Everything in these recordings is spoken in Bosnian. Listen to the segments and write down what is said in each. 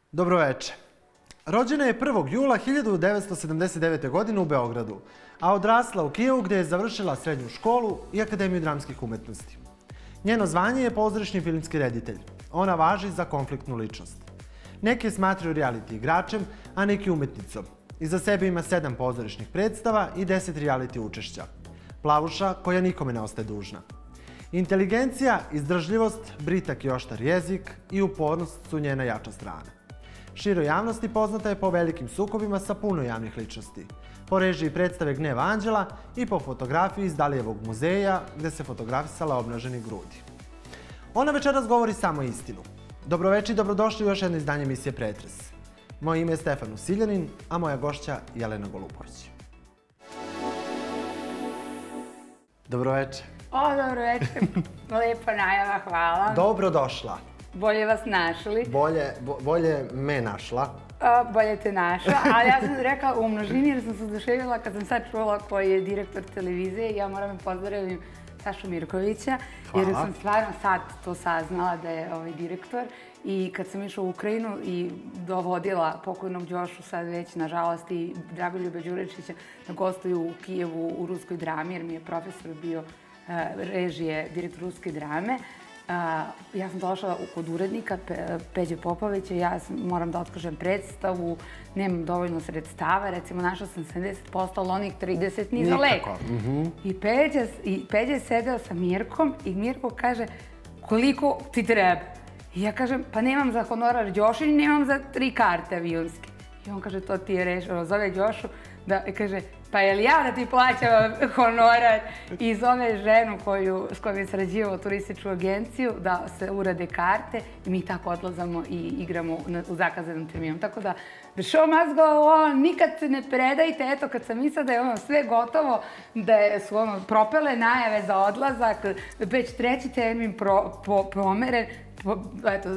Dobroveče. Rođena je 1. jula 1979. godine u Beogradu, a odrasla u Kijevu gde je završila srednju školu i Akademiju dramskih umetnosti. Njeno zvanje je pozorišni filmski reditelj. Ona važi za konfliktnu ličnost. Neki je smatraju reality igračem, a neki umetnicom. Iza sebe ima 7 pozorišnih predstava i 10 reality učešća. Plavuša koja nikome ne ostaje dužna. Inteligencija, izdržljivost, britak i oštar jezik i upornost su njena jača strana. Široj javnosti poznata je po velikim sukobima sa puno javnih ličnosti, po režiji predstave Gnev anđela i po fotografiji iz Dalijevog muzeja gde se fotografisala obnaženi grudi. Ona večeras govori samo istinu. Dobroveče i dobrodošli u još jedno izdanje emisije Pretres. Moje ime je Stefan Usiljanin, a moja gošća Jelena Golubović. Dobroveče. Dobroveče. Lepa najava, hvala. Dobrodošla. Bolje vas našli. Bolje me našla. Bolje te našla, ali ja sam rekla u množini jer sam se oduševila kad sam sad čula koji je direktor televizije. Ja moram da pozdravim Sašu Mirkovića jer sam stvarno sad to saznala da je direktor. I kad sam išla u Ukrajinu i dovodila pokojnog Đošu, sad već nažalost i Dragoljube Đurečića, da gostuju u Kijevu u ruskoj drami jer mi je profesor bio režije, direktor ruske drame. Ja sam došla kod urednika Peđe Popovića i ja moram da otkažem predstavu, nemam dovoljno sredstava, recimo našla sam 70%, ali onih 30 ni za lek. I Peđa je sedeo sa Mirkom i Mirko kaže koliko ti treba? I ja kažem pa nemam za honorar Đošu i nemam za 3 karte avionske. I on kaže to ti je rešeno, zove Đošu i kaže pa je li ja da ti plaćam honorar i zove ženu s kojom je sarađivao turističku agenciju da se urade karte i mi tako odlazamo i igramo u zakazanom terminu. Tako da, the show must go on, nikad se ne predajte. Eto, kad sam mislila da je sve gotovo, da su propele najave za odlazak, već 3. termin promeren, eto,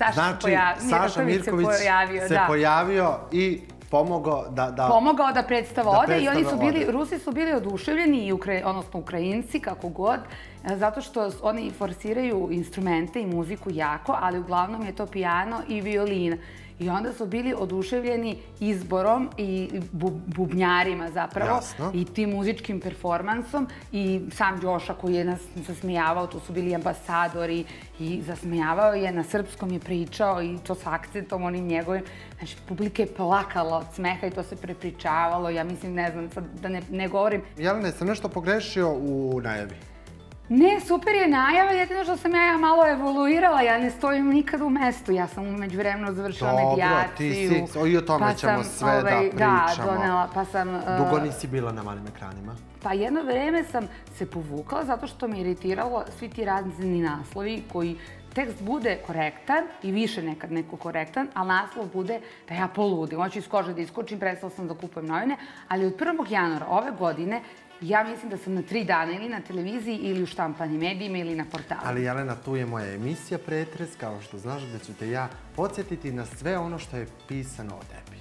Saša Mirković se pojavio i pomogao da predstava ode i Rusi su bili oduševljeni, odnosno Ukrajinci, kako god, zato što oni forsiraju instrumente i muziku jako, ali uglavnom je to pijano i violina. I onda su bili oduševljeni izborom i bubnjarima zapravo i tim muzičkim performansom i sam Đoša koji je nas zasmijavao, tu su bili ambasadori i zasmijavao je, na srpskom je pričao i to s akcentom onim njegovim. Znači, publika je plakala od smeha i to se prepričavalo, ja mislim, ne znam, da ne govorim. Jelena, sam nešto pogrešio u najavi? Ne, super je najava, jedino što sam ja malo evoluirala, ja ne stojim nikad u mestu, ja sam umeđu vremenu završila medijaciju. Dobro, ti si, i o tome ćemo sve da pričamo. Da, donela, pa sam... Dugo nisi bila na malim ekranima? Pa jedno vreme sam se povukla zato što me iritiralo svi ti razni naslovi koji tekst bude korektan i više nekad neko korektan, ali naslov bude da ja poludim. Hoću iz kože da iskočim, prestala sam da kupujem novine, ali od 1. januara ove godine ja mislim da sam na 3 dana ili na televiziji ili u štampanim medijima ili na portalu. Ali Jelena, tu je moja emisija Pretres, kao što znaš, da ću te ja podsjetiti na sve ono što je pisano o tebi.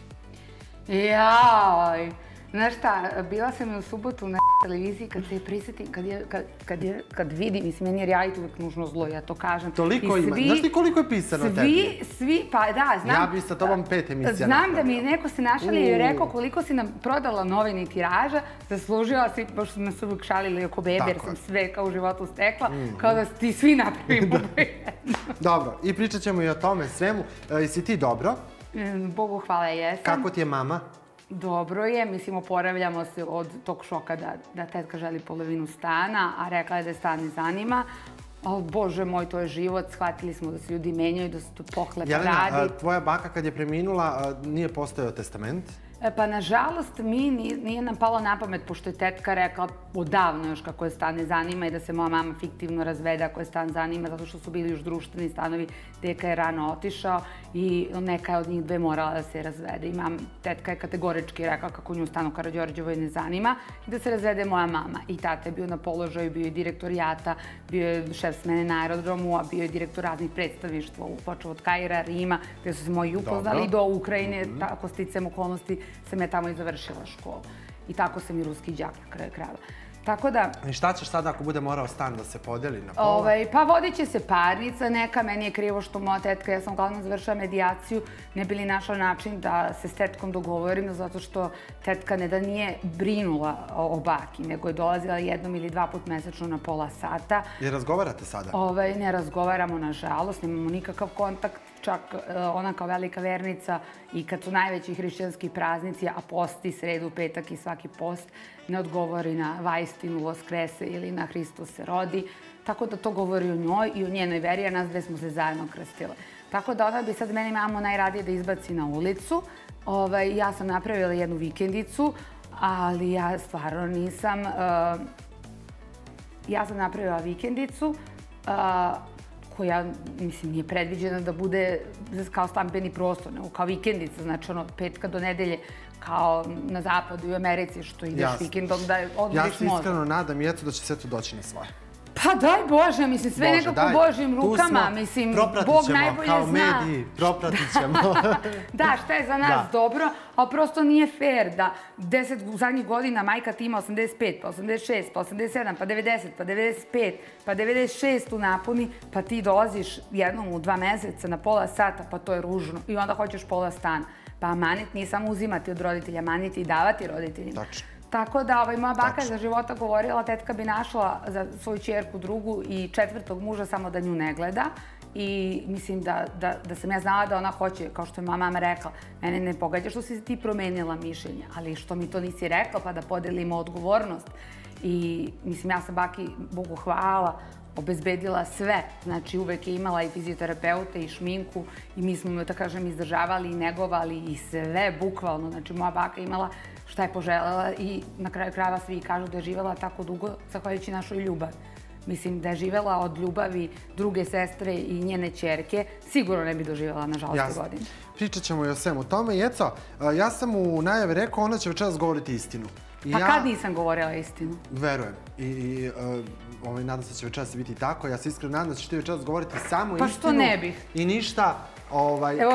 Jaj! Znaš šta, bila sam u subotu na televiziji kad se je prisjetim, kad vidim, mislim, meni je reality uvijek nužno zlo, ja to kažem. Toliko ima. Znaš ti koliko je pisano o tebi? Svi, pa da, znam. Ja bi sa tobom 5 emisija znam da mi neko se našalio i rekao koliko si nam prodala novine i tiraža, zaslužila si, pošto smo se uvijek šalili oko bebe, jer sam sve kao u životu stekla, kao da ti svi napravimo jedno. Dobro, i pričat ćemo i o tome svemu. Jesi ti dobro? Bogu hvala, jesam. Kako ti je mama? Dobro je, mislim, oporavljamo se od tog šoka da tetka želi polovinu stana, a rekla je da je stan ne zanima. Ali, Bože moj, to je život, shvatili smo da se ljudi menjaju, da se tu pohlepa radi. Jelena, tvoja baka kad je preminula, nije postojao testament? Pa, nažalost, nije nam palo na pamet, pošto je tetka rekla odavno još kako je stan ne zanima i da se moja mama fiktivno razvede ako je stan zanima, zato što su bili još društveni stanovi, deka je rano otišao i neka je od njih 2 morala da se razvede. I tetka je kategorički rekla kako nju stan u Karađorđevoj ne zanima i da se razvede moja mama. I tata je bio na položaju, bio je direktor JAT-a, bio je šef smene na aerodromu, a bio je direktor raznih predstavništva, počeo od Kaira, Rima, gde su se moji upoznali do Ukrajine, tako sticam okolnosti sam ja tamo i završila školu. I tako sam i ruski đak na kraju krajeva. Tako da... I šta ćeš sada ako bude morao stan da se podeli na pola? Pa vodit će se parnica neka, meni je krivo što moja tetka, ja sam uglavnom završila medijaciju, ne bi li našla način da se s tetkom dogovorim, zato što tetka ne da nije brinula o baki, nego je dolazila 1 ili 2 put mesečno na pola sata. I razgovarate sada? Ne razgovaramo, nažalost, nemamo nikakav kontakt, čak ona kao velika vernica i kad su najveći hrišćanski praznici, a posti sredu, petak i svaki post, ne odgovori na Vajstinu, Voskrese ili na Hristos se rodi. Tako da to govori o njoj i o njenoj veri, a nas dve smo se zajedno krstile. Tako da ona bi sad meni mamo najradije da izbaci na ulicu. Ja sam napravila jednu vikendicu, ali ja stvarno nisam... Ja sam napravila vikendicu koja, mislim, nije predviđena da bude kao stambeni prostor, nego kao vikendica, znači ono, petka do nedelje, kao na zapadu i u Americi, što ideš vikendom da odmoriš mozak. Ja se iskreno nadam i eto da će sve to doći na svoje. Pa daj Bože, mislim, sve nekako Božjim rukama, mislim, Bog najbolje zna. Kao mediji, propratit ćemo. Da, šta je za nas dobro, ali prosto nije fair da 10 zadnjih godina majka ti ima 85, pa 86, pa 87, pa 90, pa 95, pa 96 u napuni, pa ti dolaziš jednom u 2 meseca na pola sata, pa to je ružno. I onda hoćeš pola stana. Pa amanet nije samo uzimati od roditelja, amanet i davati roditeljima. Tačno. Tako da moja baka je za života govorila, tetka bi našla za svoju ćerku drugu i 4. muža samo da nju ne gleda. I mislim da sam ja znala da ona hoće, kao što je moja mama rekla, mene ne pogađa što si ti promenila mišljenje, ali što mi to nisi rekla pa da podelimo odgovornost. I mislim, ja sam baki, Bogu hvala, obezbedila sve. Znači, uvek je imala i fizioterapeute i šminku i mi smo, da kažem, izdržavali i negovali i sve, bukvalno. Znači, moja baka imala šta je poželjela i na kraju krajeva svi kažu da je živela tako dugo zahvaljujući našoj ljubavi. Mislim, da je živela od ljubavi druge sestre i njene ćerke, sigurno ne bi doživjela, nažalost, godine. Pričat ćemo i o svemu tome. I eto, ja sam u najavi rekao, ona će večeras govoriti istinu. Pa kad nisam govorila istinu? Verujem. I nadam se da će večeras biti tako. Ja se iskreno nadam da ćeš ti večeras govoriti samo istinu. Pa što ne bih? I ništa kao ono... Evo,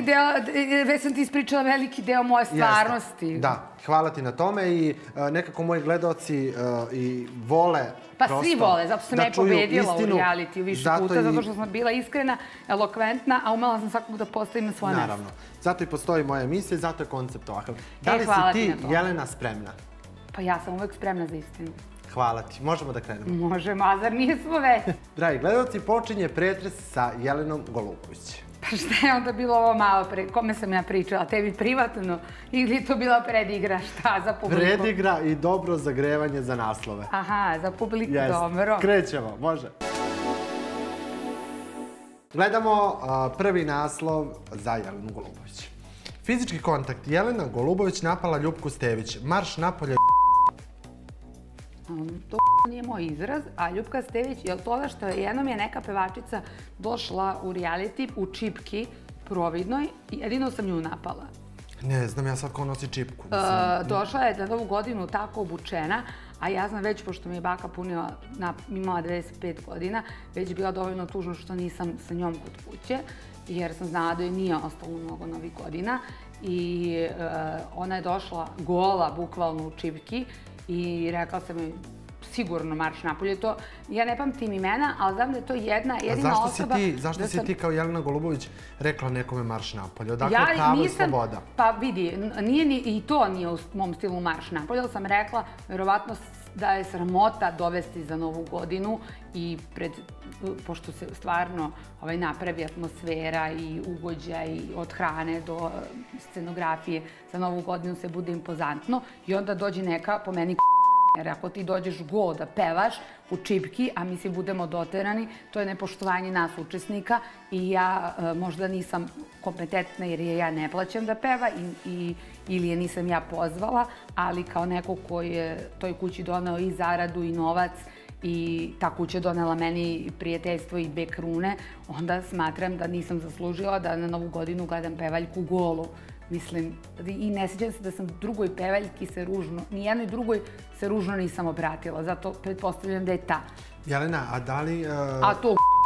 već sam ti ispričala veliki deo moje stvarnosti. Da, hvala ti na tome i nekako moji gledaoci i vole... Pa svi vole, zato sam ja pobedila u realitiju više puta, zato što sam bila iskrena, elokventna, a umela sam svakog da postavim na svoje mesto. Naravno. Zato i postoji moja emisija i zato je koncept ovakav. Da li si ti, Jelena, spremna? Pa ja sam uvek spremna za istinu. Hvala ti. Možemo da krenemo? Možemo, a zar nismo već? Dragi gledalci, počinje pretres sa Jelenom Golubović. Pa šta je onda bilo ovo malo pre... Kome sam ja pričala? Tebi privatno? Ili je to bila predigra? Šta za publiku? Predigra i dobro zagrevanje za naslove. Aha, za publiku dobro. Krećemo, može. Gledamo prvi naslov za Jelenu Golubović. Fizički kontakt. Jelena Golubović napala Ljupku Stević. Marš napolje. To nije moj izraz, a Ljupka Stević, je li to što jednom je neka pevačica došla u reality u čipki providnoj i jedino sam nju napala. Ne znam, ja sad ko nosi čipku. Došla je na Novu godinu tako obučena, a ja znam već, pošto mi je baka imala 95 godina, već bila dovoljno tužno što nisam sa njom kod kuće, jer sam znala da joj nije ostalo mnogo novih godina. I ona je došla gola, bukvalno u čipki, i rekla sam joj sigurno marš napolje. Ja ne pamtim imena, ali znam da je to jedina osoba... Zašto si ti kao Jelena Golubović rekla nekome marš napolje? Odakle pravo i sloboda? Pa vidi, i to nije u mom stilu marš napolje, ali sam rekla verovatno da je sramota dovesti za Novu godinu i pošto se stvarno napravi atmosfera i ugođaj od hrane do scenografije za Novu godinu se bude impozantno i onda dođe neka po meni jer ako ti dođeš go da pevaš u čipki, a mi svi budemo doterani, to je nepoštovanje nas učesnika i ja možda nisam kompetentna jer je ja ne plaćam da peva ili je nisam ja pozvala, ali kao neko koji je toj kući doneo i zaradu i novac i ta kuća donela meni prijateljstvo i 2 krune, onda smatram da nisam zaslužila da na Novu godinu gledam pevaljku golu. Mislim, i ne sjećam se da sam drugoj pevaljki se ružno, nijednoj drugoj se ružno nisam obratila, zato pretpostavljam da je ta. Jelena, a da li... A to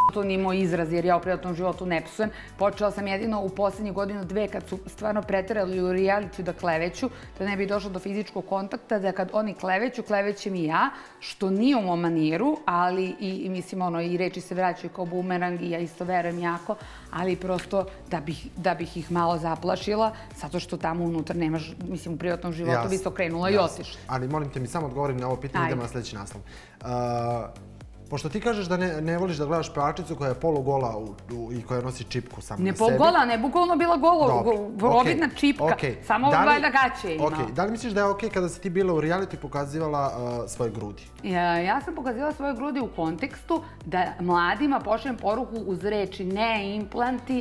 to nije moj izraz jer ja u privatnom životu ne psujem. Počela sam jedino u poslednjih godinu, dve kad su stvarno preterali u realitiju da kleveću, da ne bi došlo do fizičkog kontakta, da kad oni kleveću, klevećem i ja, što nije u mom maniru, ali i mislim i reči se vraćaju kao bumerang i ja isto verujem jako, ali prosto da bih ih malo zaplašila, zato što tamo unutra nemaš, mislim u privatnom životu bi se okrenula i otišla. Ali molim te mi samo odgovorim na ovo pitanje, idemo na sljedeći naslov. Pošto ti kažeš da ne voliš da gledaš pevačicu koja je polugola i koja nosi čipku samo na sebi. Ne polugola, ne bukvalno bila gola, ovidna čipka, samo valjda gaće je imala. Da li misliš da je okej kada si ti bila u reality i pokazivala svoje grudi? Ja sam pokazivala svoje grudi u kontekstu da mladima pošaljem poruku uz reči ne implanti,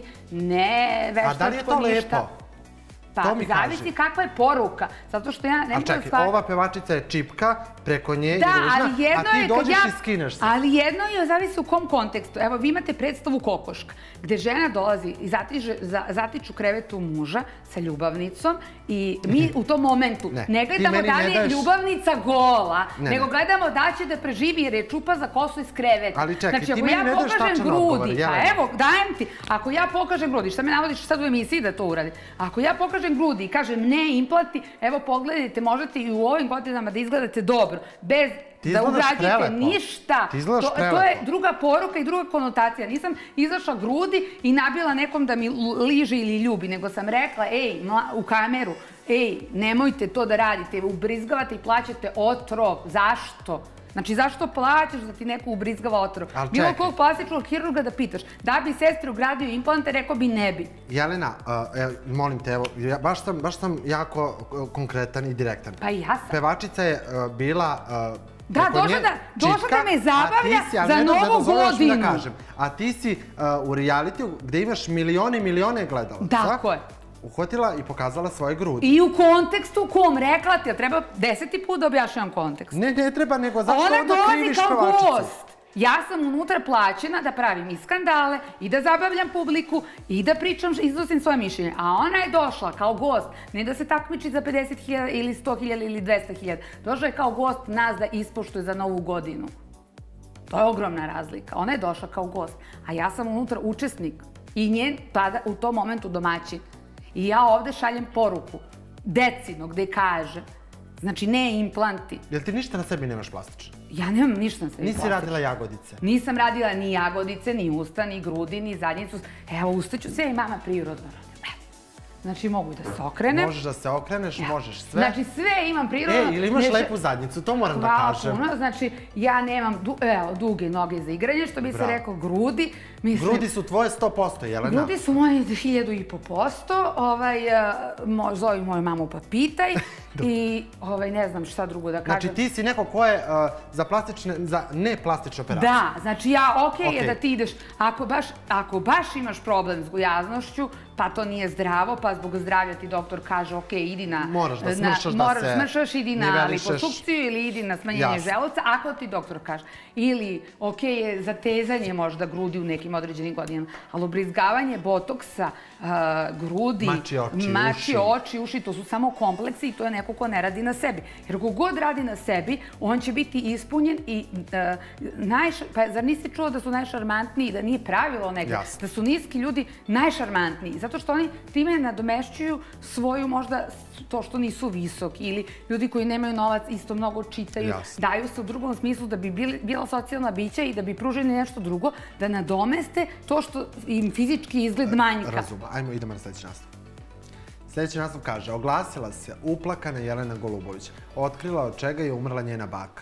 ne veštačko ništa. A da li je to lepo? Pa, zavisi kakva je poruka. Zato što ja ne mogu da shvatim. Ali čekaj, ova pevačica je čipka, preko nje je ružna, a ti dođeš i skineš se. Ali jedno je zavisi u kom kontekstu. Evo, vi imate predstavu Kokoška, gde žena dolazi i zatiču krevetu muža sa ljubavnicom i mi u tom momentu ne gledamo da li je ljubavnica gola, nego gledamo da će da preživi jer je čupa za kosu iz kreveta. Ali čekaj, ti meni ne daš tačan odgovor. Pa evo, dajem ti. Ako ja pokažem grudi, šta me navodiš sad u emisiji da to uradi? Ako ja pokažem grudi i kažem ne implanti, evo pogledajte, možete i u ovim godinama da izgledate dobro, bez da ugrađujete ništa. To je druga poruka i druga konotacija. Nisam izašla grudi i nabila nekom da mi liže ili ljubi, nego sam rekla, u kameru, nemojte to da radite, ubrizgavate i plaćate otrov. Zašto? Znači, zašto plaćaš da ti neko ubrizgava otrov? Bilo kog plastičnog hirurga da pitaš, da bi sestri ugradio implante, rekao bi ne bi. Jelena, molim te, evo, baš sam jako konkretan i direktan. Pa i ja sam. Pevačica je bila... Da, došla da me zabavlja za novu godinu. A ti si u realitiju gde imaš milione i milione gledalaca. Tako je. Uhvatila i pokazala svoje grudi. I u kontekstu u kom rekla ti, treba 10. put da objašnjam kontekst. Ne treba, nego zašto onda kriviš pevačicu? Ja sam unutra plaćena da pravim i skandale, i da zabavljam publiku, i da pričam, iznosim svoje mišljenje. A ona je došla kao gost, ne da se takmiči za 50.000 ili 100.000 ili 200.000. Došla je kao gost nas da ispoštuje za novu godinu. To je ogromna razlika. Ona je došla kao gost, a ja sam unutra učesnik i njen tada u tom momentu domaćin. I ja ovde šaljem poruku, decino, gde kaže, znači ne implanti. Jel ti ništa na sebi nemaš plastično? Ja nemam ništa na sebi plastično. Nisi radila jagodice? Nisam radila ni jagodice, ni usta, ni grudi, ni zadnjicu. Evo, ustaću sve i mama prirodno. Znači, mogu da se okrenem. Možeš da se okreneš, možeš sve. Znači, sve imam prirodno. Ili imaš lepu zadnjicu, to moram da kažem. Znači, ja nemam duge noge za igranje, što bi se rekao, grudi. Grudi su tvoje 100%, Jelena? Grudi su moje 1500%. Zovi moju mamu pa pitaj. I ne znam šta drugo da kažem. Znači, ti si neko ko je za neplastične operacije. Da, znači okej je da ti ideš, ako baš imaš problem s gojaznošću, pa to nije zdravo, pa zbog zdravlja ti doktor kaže okej, idi na... Moraš da smršaš, idi na liposukciju ili idi na smanjenje želuca, ako ti doktor kaže. Ili okej je zatezanje možda grudi u nekim određenim godinama, ali ubrizgavanje botoksa, grudi, mači, oči, uši, to su samo kompleksi i to je neko ko ne radi na sebi. Jer ko god radi na sebi, on će biti ispunjen i pa zar nisi čuo da su najšarmantniji, da nije pravilo negdje, da su niski ljudi najšarmantniji, zato što oni time nadomešćuju svoju možda to što nisu visoki ili ljudi koji nemaju novac isto mnogo čitaju, daju se u drugom smislu da bi bila socijalna bića i da bi pružili nešto drugo, da nadomeste to što im fizički izgled manjka. Razumno. Ajmo, idemo na sljedeći naslov. Sljedeći naslov kaže, oglasila se uplakana Jelena Golubović. Otkrila od čega je umrla njena baka.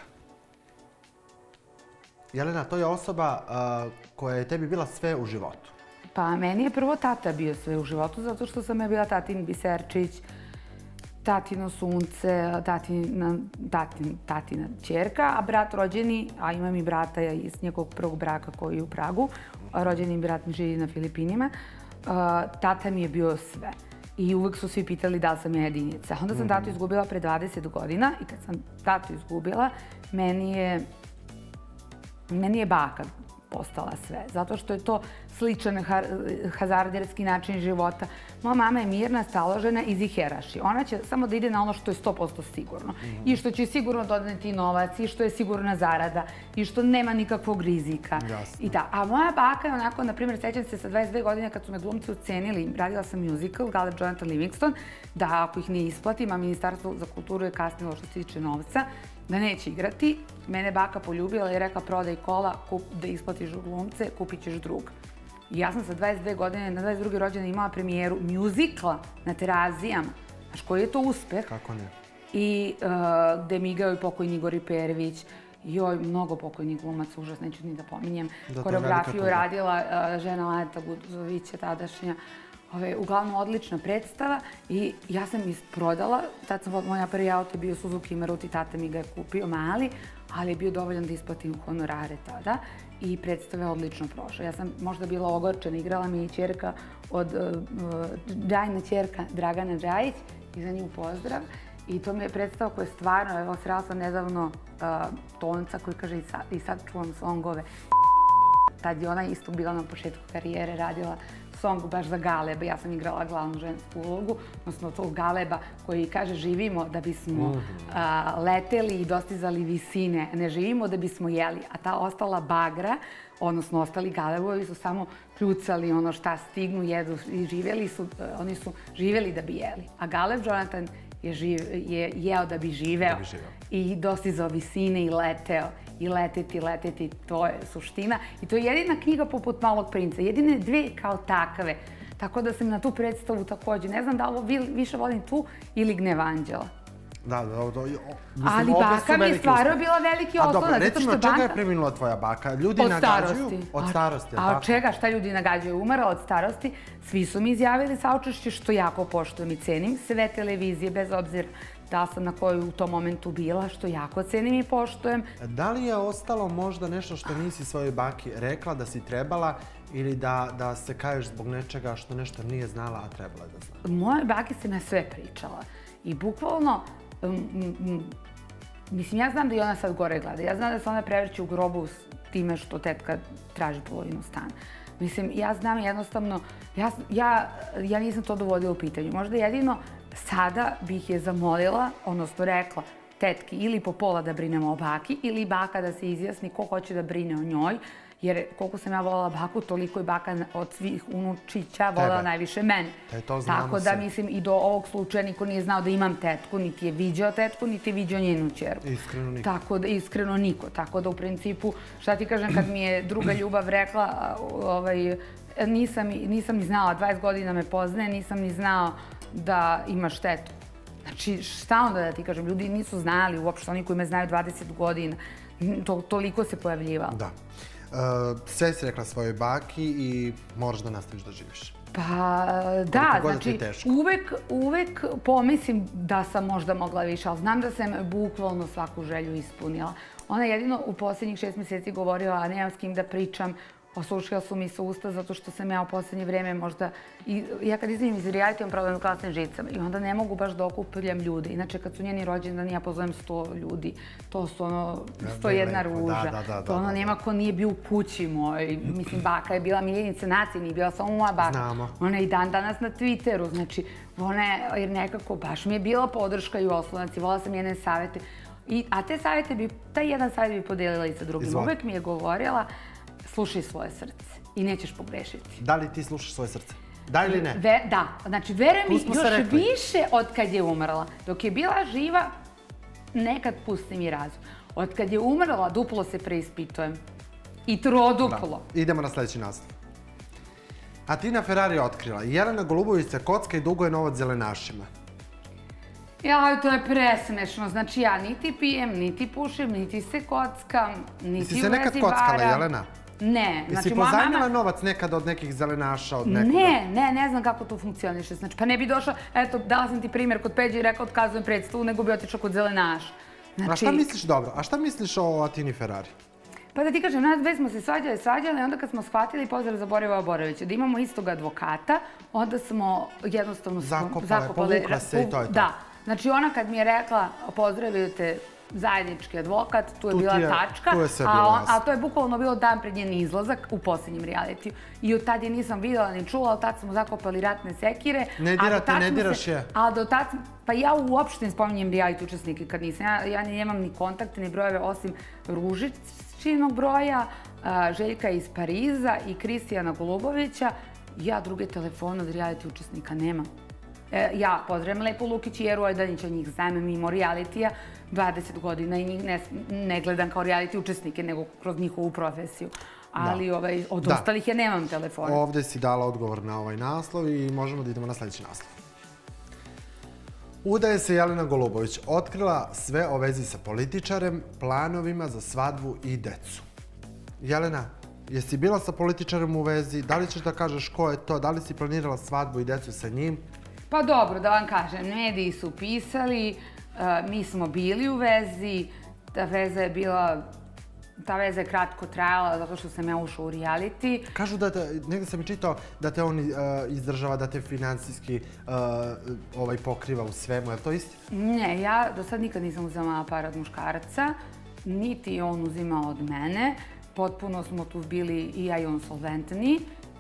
Jelena, to je osoba koja je tebi bila sve u životu. Pa meni je prvo tata bio sve u životu, zato što sam ja bila tatin biserčić, tatino sunce, tatina ćerka, a brat rođeni, a imam i brata iz njegovog prvog braka koji je u Pragu, rođeni brat mi živi na Filipinima, tata mi je bio sve. I uvek su svi pitali da li sam ja jedinica. Onda sam tatu izgubila pre 20 godina i kad sam tatu izgubila, meni je baka postala sve. Zato što je to sličan hazarderski način života. Moja mama je mirna, staložena i ziheraši. Ona će samo da ide na ono što je 100% sigurno. I što će sigurno doneti novac, i što je sigurna zarada, i što nema nikakvog rizika. A moja baka je onako, na primjer, sećam se sa 22 godine kad su me glumci ucenili, radila sam musical, Galeb Jonathan Livingston, da ako ih ne isplatim, a Ministarstvo za kulturu je kasnilo što se tiče novca, da neće igrati. Mene baka poljubila i rekla prodaj kola, da isplatiš glumce, kupit ćeš drug. I ja sam sa 22 godine, na 22. rođendan imala premijeru mjuzikla na Terazijama. Znaš, koji je to uspeh? Kako ne? I gde mi igrao i pokojni Igor Perović, joj, mnogo pokojnih glumaca, užas, neću ni da pominjem. Koreografiju je radila žena Leta Gudovića, tadašnja. Uglavnom, odlična predstava i ja sam isprodala. Tad sam, moja prvi auto je bio Suzuki Maruti, tata mi ga je kupio mali, ali je bio dovoljan da isplatim honorare tada i predstava je odlično prošla. Ja sam možda bila ogorčena, igrala mi je ćerka Džajna ćerka Dragana Džajić i za nju pozdrav. I to mi je predstava koja je stvarno, evo, srela sam nedavno Tonca koji kaže i sad čuvam songove. Tad je ona isto bila na početku karijere, radila song baš za Galeba. Ja sam igrala glavnu žensku ulogu, odnosno tog Galeba koji kaže živimo da bismo leteli i dostizali visine, ne živimo da bismo jeli. A ta ostala bagra, odnosno ostali Galebovi su samo kljucali ono šta stignu, jedu i živjeli su, oni su živjeli da bi jeli. A Galeb Jonathan je jeo da bi živeo i dostizao visine i leteo. I leteti, to je suština. I to je jedina knjiga poput Malog princa, jedine dve kao takve. Tako da sam na tu predstavu također. Ne znam da li više volim tu ili Gnev anđela. Da, ali baka mi je stvarno bila veliki oslonac. A dobro, recimo, od čega je preminula tvoja baka? Ljudi nagađuju? Od starosti. A od čega? Šta ljudi nagađuju? Umrla od starosti. Svi su mi izjavili saučešće, što jako poštujem i cenim. Sve televizije, bez obzira da sam na kojoj u tom momentu bila, što jako cenim i poštujem. Da li je ostalo možda nešto što nisi svojoj baki rekla da si trebala ili da se kaješ zbog nečega što nešto nije znala, a trebala je da zna? Moje baki se na sve pričala. I bukvalno, mislim, ja znam da i ona sad gore gleda. Ja znam da se ona prevrće u grobu s time što tetka traži polovinu stana. Mislim, ja znam jednostavno, ja nisam to dovodila u pitanju. Možda jedino sada bih je zamolila, odnosno rekla tetki ili po pola da brinemo o baki ili baka da se izjasni ko hoće da brine o njoj. Jer koliko sam ja voljela baku, toliko je baka od svih unučića voljela najviše mene. Tako da, mislim, i do ovog slučaja niko nije znao da imam tetku, niti je viđao tetku, niti je viđao njenu ćerku. Iskreno niko. Tako da, iskreno niko. Tako da, u principu, šta ti kažem, kad mi je druga ljubav rekla, nisam ni znala, 20 godina me poznaje, nisam ni znao da ima štetu. Znači, šta onda da ti kažem, ljudi nisu znali uopšte, oni koji me znaju 20 godina, toliko se pojavljivalo. Da. Sve si rekla svojoj baki i moraš da nastaviš da živiš. Pa da, znači uvek pomislim da sam možda mogla više, ali znam da sam bukvalno svaku želju ispunila. Ona je jedino u posljednjih 6 mjeseci govorila, a nemam s kim da pričam, osušila su mi se usta zato što sam ja u posljednje vreme možda... Ja kad izvinim iz reality imam problem u klasnim žicama i onda ne mogu baš da okupljam ljude. Inače, kad su njeni rođendani, ja pozovem 100 ljudi. To su ono 101 ruža. To ono nema ko nije bio u kući moj. Mislim, baka je bila miljenica nacije, nije bila samo moja baka. Ona je i dan danas na Twitteru. Znači, ona je nekako, baš mi je bila podrška i oslonac i volila sam njene savete. A te savete bi, taj jedan savjet bi podelila i sa drugim. Uvek mi je govorila slušaj svoje srce i nećeš pogrešiti. Da li ti slušaš svoje srce? Da ili ne? Da. Znači, veruj mi, još više od kad je umrla. Dok je bila živa, nekad pusti mi razum. Od kad je umrla, duplo se preispitujem. I troduplo. Idemo na sljedeći naslov. Atina Ferrari je otkrila. Jelena Golubović se kocka i duguje novac zelenašima. Jaj, to je presmešno. Znači, ja niti pijem, niti pušim, niti se kockam, niti u vezi varam. Ti se nekad kockala, Jelena? Ne. Jesi pozajmila novac nekad od nekih zelenaša, od nekoga? Ne znam kako to funkcioniše. Znači, pa ne bi došla, eto, dala sam ti primjer kod Peđe i rekao otkazujem predstavu, nego bi otišla kod zelenaša. A šta misliš, dobro, a šta misliš o Atini Ferrari? Pa da ti kažem, nas dve smo se svađali, onda kad smo shvatili, pozdrav za Boriva Borovića, da imamo istog advokata, onda smo jednostavno zakopale, povukla se i to je to. Da. Znači, ona kad mi je rekla, pozdravite zajednički advokat, tu je bila tačka, a to je bukvalno bilo dan pred njen izlazak u posljednjem realitiju. I od tad je nisam vidjela ni čula, od tad smo zakopali ratne sekire. Ne dirate, ne diraš je. A do tad, pa ja uopšte ne spominjem reality učesnike kad nisam. Ja nemam ni kontakte, ni brojeve, osim Ružičinog broja, Željka iz Pariza i Kristijana Golubovića. Ja druge telefone od reality učesnika nemam. Ja pozdravim Lepu Lukić i Jeru Ojdanića, njih znam mimo realitija 20 godina i njih ne gledam kao reality učesnike, nego kroz njihovu profesiju. Ali od ostalih ja nemam telefona. Ovdje si dala odgovor na ovaj naslov i možemo da idemo na sljedeći naslov. Udaje se Jelena Golubović, otkrila sve o vezi sa političarem, planovima za svadbu i decu. Jelena, jesi bila sa političarem u vezi? Da li ćeš da kažeš ko je to? Da li si planirala svadbu i decu sa njim? Pa dobro, da vam kažem, mediji su pisali, mi smo bili u vezi, ta veza je kratko trajala zato što sam ja ušla u reality. Kažu da negdje sam i čitao da te on izdržava, da te finansijski pokriva u svemu, je li to isti? Ne, ja do sad nikad nisam uzimala par od muškaraca, niti on uzimao od mene. Potpuno smo tu bili i ja i on solventni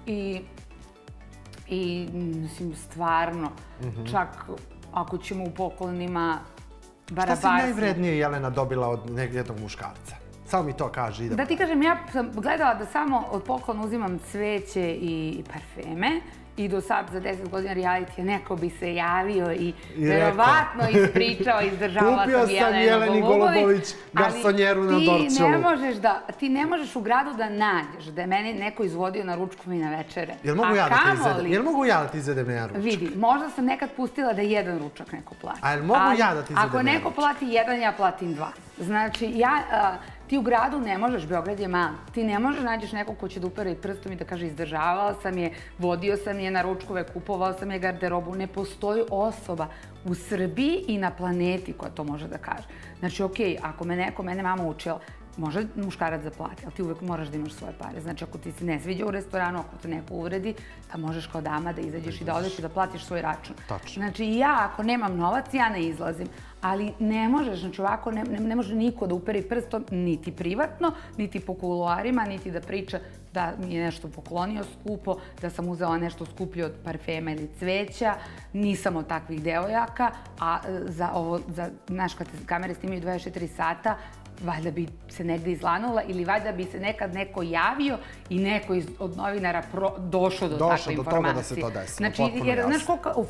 i mislim stvarno, čak ako ćemo u poklonima barabarski. Šta si najvrednije, Jelena, dobila od jednog muškarca? Samo mi to kaži. Da ti kažem, ja sam gledala da samo od poklona uzimam cveće i parfeme. I do sad za 10 godina realitija neko bi se javio i verovatno ispričao, izdržavala sam Jeleni Golubović garsonjeru na Dorčelu. Ti ne možeš u gradu da nađeš da je meni neko izvodio na ručku i na večere. Jel mogu ja da ti izvedem na ručak? Vidi, možda sam nekad pustila da jedan ručak neko plati. A jel mogu ja da ti izvedem na ručak? Ako neko plati jedan, ja platim dva. Znači, ti u gradu ne možeš, Beograd je mali, ti ne možeš nađeš nekog ko će da upere prstom i da kaže izdržavala sam je, vodio sam je na ručkove, kupovao sam je garderobu. Ne postoji osoba u Srbiji i na planeti koja to može da kaže. Znači, okej, ako mene mama učila, može muškarac da plati, ali ti uvek moraš da imaš svoje pare. Znači, ako ti se ne sviđa u restoranu, ako te neko uvredi, da možeš kao dama da izađeš i da odeš i da platiš svoj račun. Znači, ja ako nemam novac, ja ne izlazim. Ali ne možeš, znači ovako ne može niko da uperi prstom, niti privatno, niti po kuloarima, niti da priča da mi je nešto poklonio skupo, da sam uzela nešto skuplje od parfema ili cveća. Nisam od takvih devojaka, a znaš, kad kamere snimaju 24 sata, valjda bi se negde izlanula ili valjda bi se nekad neko javio i neko od novinara došao do takve informacije. Došao do toga da se to desilo, znači, jer, znaš koliko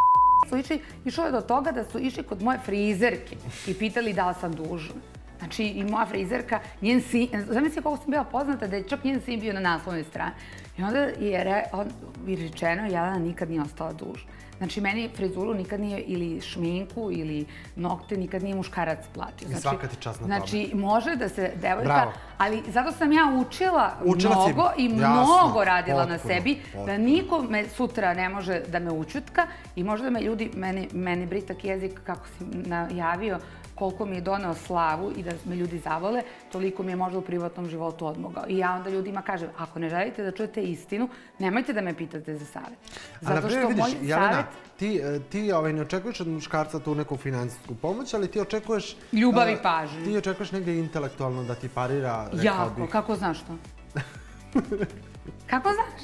išlo je do toga da su išli kod moje frizerke i pitali da li sam dužna. Znači, i moja frizerka, njen sin, zamisli koliko sam bila poznata da je čak njen sin bio na naslovnoj strani. I onda je rečeno, Jelena nikad nije ostala dužna. Znači, meni frizuru nikad nije, ili šminku, ili nokte, nikad nije muškarac platio. I svaka ti čast na tome. Znači, može da se devojka, ali zato sam ja učila mnogo i mnogo radila na sebi, da niko me sutra ne može da me učutka i možda me ljudi, meni britak jezik, kako si najavio, koliko mi je doneo slavu i da me ljudi zavole, toliko mi je možda u privatnom životu odmogao. I ja onda ljudima kažem, ako ne želite da čujete istinu, nemojte da me pitate za savjet. Zato što moj savjet... Ti ne očekuješ od muškarca tu neku finansijsku pomoć, ali ti očekuješ... Ljubav i pažnju. Ti očekuješ negdje intelektualno da ti parira... Jako, kako znaš to? Kako znaš?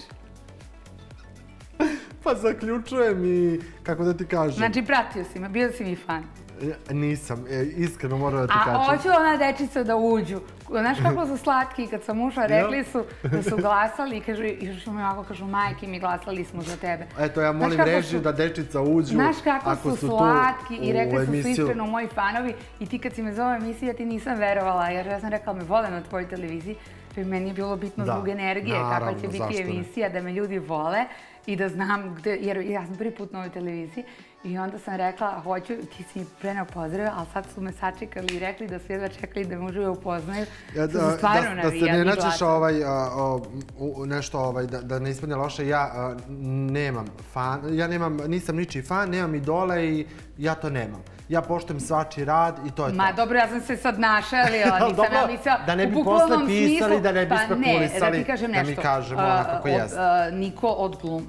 Pa zaključujem i kako da ti kažem... Znači, pratio si me, bio si mi fan. Nisam, iskreno moram da ti kažem. A hoću ona dečica da uđu. Znaš kako su slatki, kad sam ušla, rekli su da su glasali i još mi ovako kažu, majke mi glasali smo za tebe. Eto, ja molim režiju da dečica uđu. Znaš kako su slatki i rekli su iskreno moji fanovi i ti kad si me zove emisija ti nisam verovala jer ja sam rekla me vole na tvojoj televiziji. Meni je bilo bitno zbog energije kakva će biti emisija, da me ljudi vole i da znam gde, jer ja sam prvi put na ovoj televiziji i onda sam rekla, hoću, ti si mi preneo pozdrave, ali sad su me sačekali i rekli da su jedva čekali da me uživo upoznaju. To su stvarno navijali glasno. Da se ne naćeš nešto, da ne ispadne loše, ja nemam fan, nisam ničiji fan, nemam idole i ja to nemam. Ja poštujem svačiji rad i to je to. Ma dobro, ja sam se sad našalila, nisam ja mislila da ne bi posle pisali, da ne bi spekulisali, da mi kažemo onako kako jeste. Niko od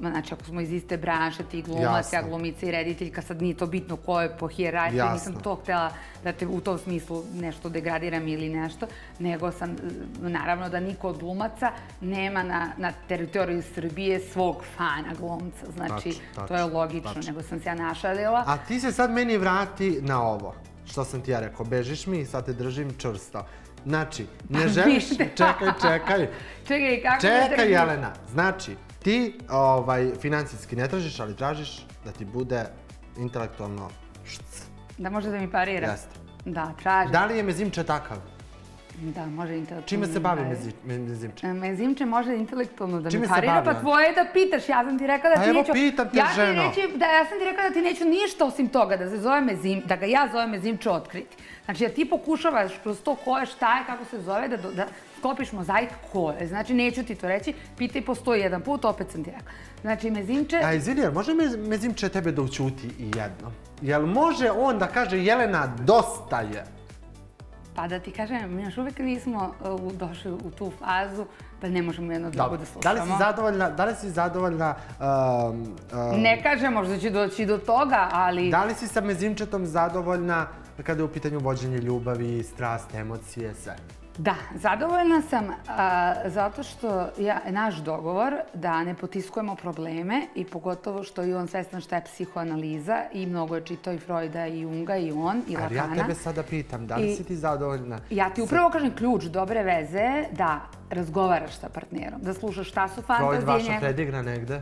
znači ako smo iz iste branše, ti glumac, ja glumica i rediteljka, sad nije to bitno ko je po hijerarhiji, nisam to htjela da te u tom smislu nešto degradiram ili nešto, nego sam, naravno da niko od glumaca nema na teritoriju Srbije svog fana glumca, znači to je logično, nego sam se ja našalila. A ti se sad meni vrati na ovo, što sam ti ja rekao, bežiš mi i sad te držim čvrsto. Znači, ne želiš... Čekaj. Čekaj, Jelena. Znači, ti financijski ne tražiš, ali tražiš da ti bude intelektualno šc. Da može da mi parira? Jeste. Da, tražim. Da li je mezimče takav? Da, može intelektualno. Čime se bavi mezimče? Mezimče može intelektualno da mi parira, pa tvoje da pitaš. Ja sam ti rekla da ti neću... Evo, pitam te, ženo. Ja sam ti rekla da ti neću ništa osim toga, da ga ja zovem mezimče otkriti. Znači, da ti pokušavaš kroz to ko je, šta je, kako se zove, da sklopiš mozaik ko je. Znači, neću ti to reći, pitaj postoji jedan put, opet sam ti rekla. Znači, mezimče... A izvini, jel može mezimče tebe da učuti i jedno? Jel može on da kaže, Jelena, dosta je? Pa da ti kažem, mi još uvijek nismo došli u tu fazu da ne možemo jedno drugo da slušamo. Da li si zadovoljna... Ne kažem, možda će doći do toga, ali... Da li si sa mezimčetom zadovoljna kada je u pitanju vođenje ljubavi, strast, emocije, sve? Da, zadovoljna sam zato što je naš dogovor da ne potiskujemo probleme i pogotovo što je on svestan šta je psihoanaliza i mnogo je čitao i Freuda i Junga i on i Lakana. Ali ja tebe sada pitam, da li si ti zadovoljna? Ja ti upravo kažem ključ dobre veze da razgovaraš sa partnerom, da slušaš šta su fantazije. Freud vaša predigra negde?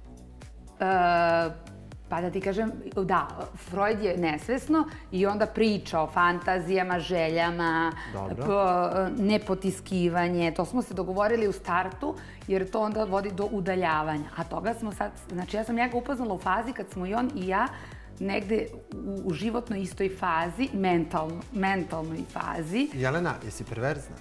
Pa da ti kažem, da, Freud je nesvesno i onda priča o fantazijama, željama, nepotiskivanje. To smo se dogovorili u startu jer to onda vodi do udaljavanja. A toga smo sad, znači ja sam njega upoznala u fazi kad smo i on i ja negde u životnoj istoj fazi, mentalnoj fazi. Jelena, jesi perverzna?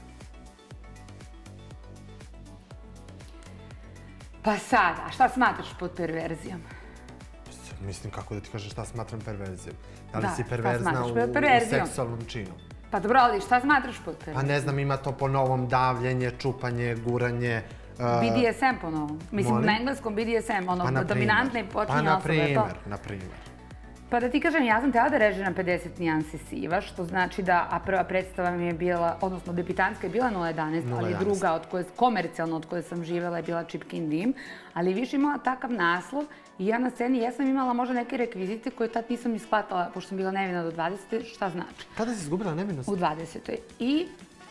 Pa sad, a šta smatraš pod perverzijom? Mislim, kako da ti kažem šta smatram perverzijom. Da li si perverzna u seksualnom činu? Pa dobro, ali šta smatraš pod perverzijom? Pa ne znam, ima to po novom davljenje, čupanje, guranje... BDSM po novom. Mislim, na engleskom BDSM, ono dominantne i počinje osobe. Pa na primjer. Pa da ti kažem, ja sam htjela da režiram 50 nijansi siva, što znači da prva predstava mi je bila, odnosno debitanska je bila 011, ali druga komercijalno od koje sam živjela je bila Čipkin dim, ali više imala takav naslov i ja na sceni jesam imala možda neke rekvizite koje tad nisam isplatala, pošto sam bila nevina do 20. Šta znači? Kada si izgubila nevinost? U 20. I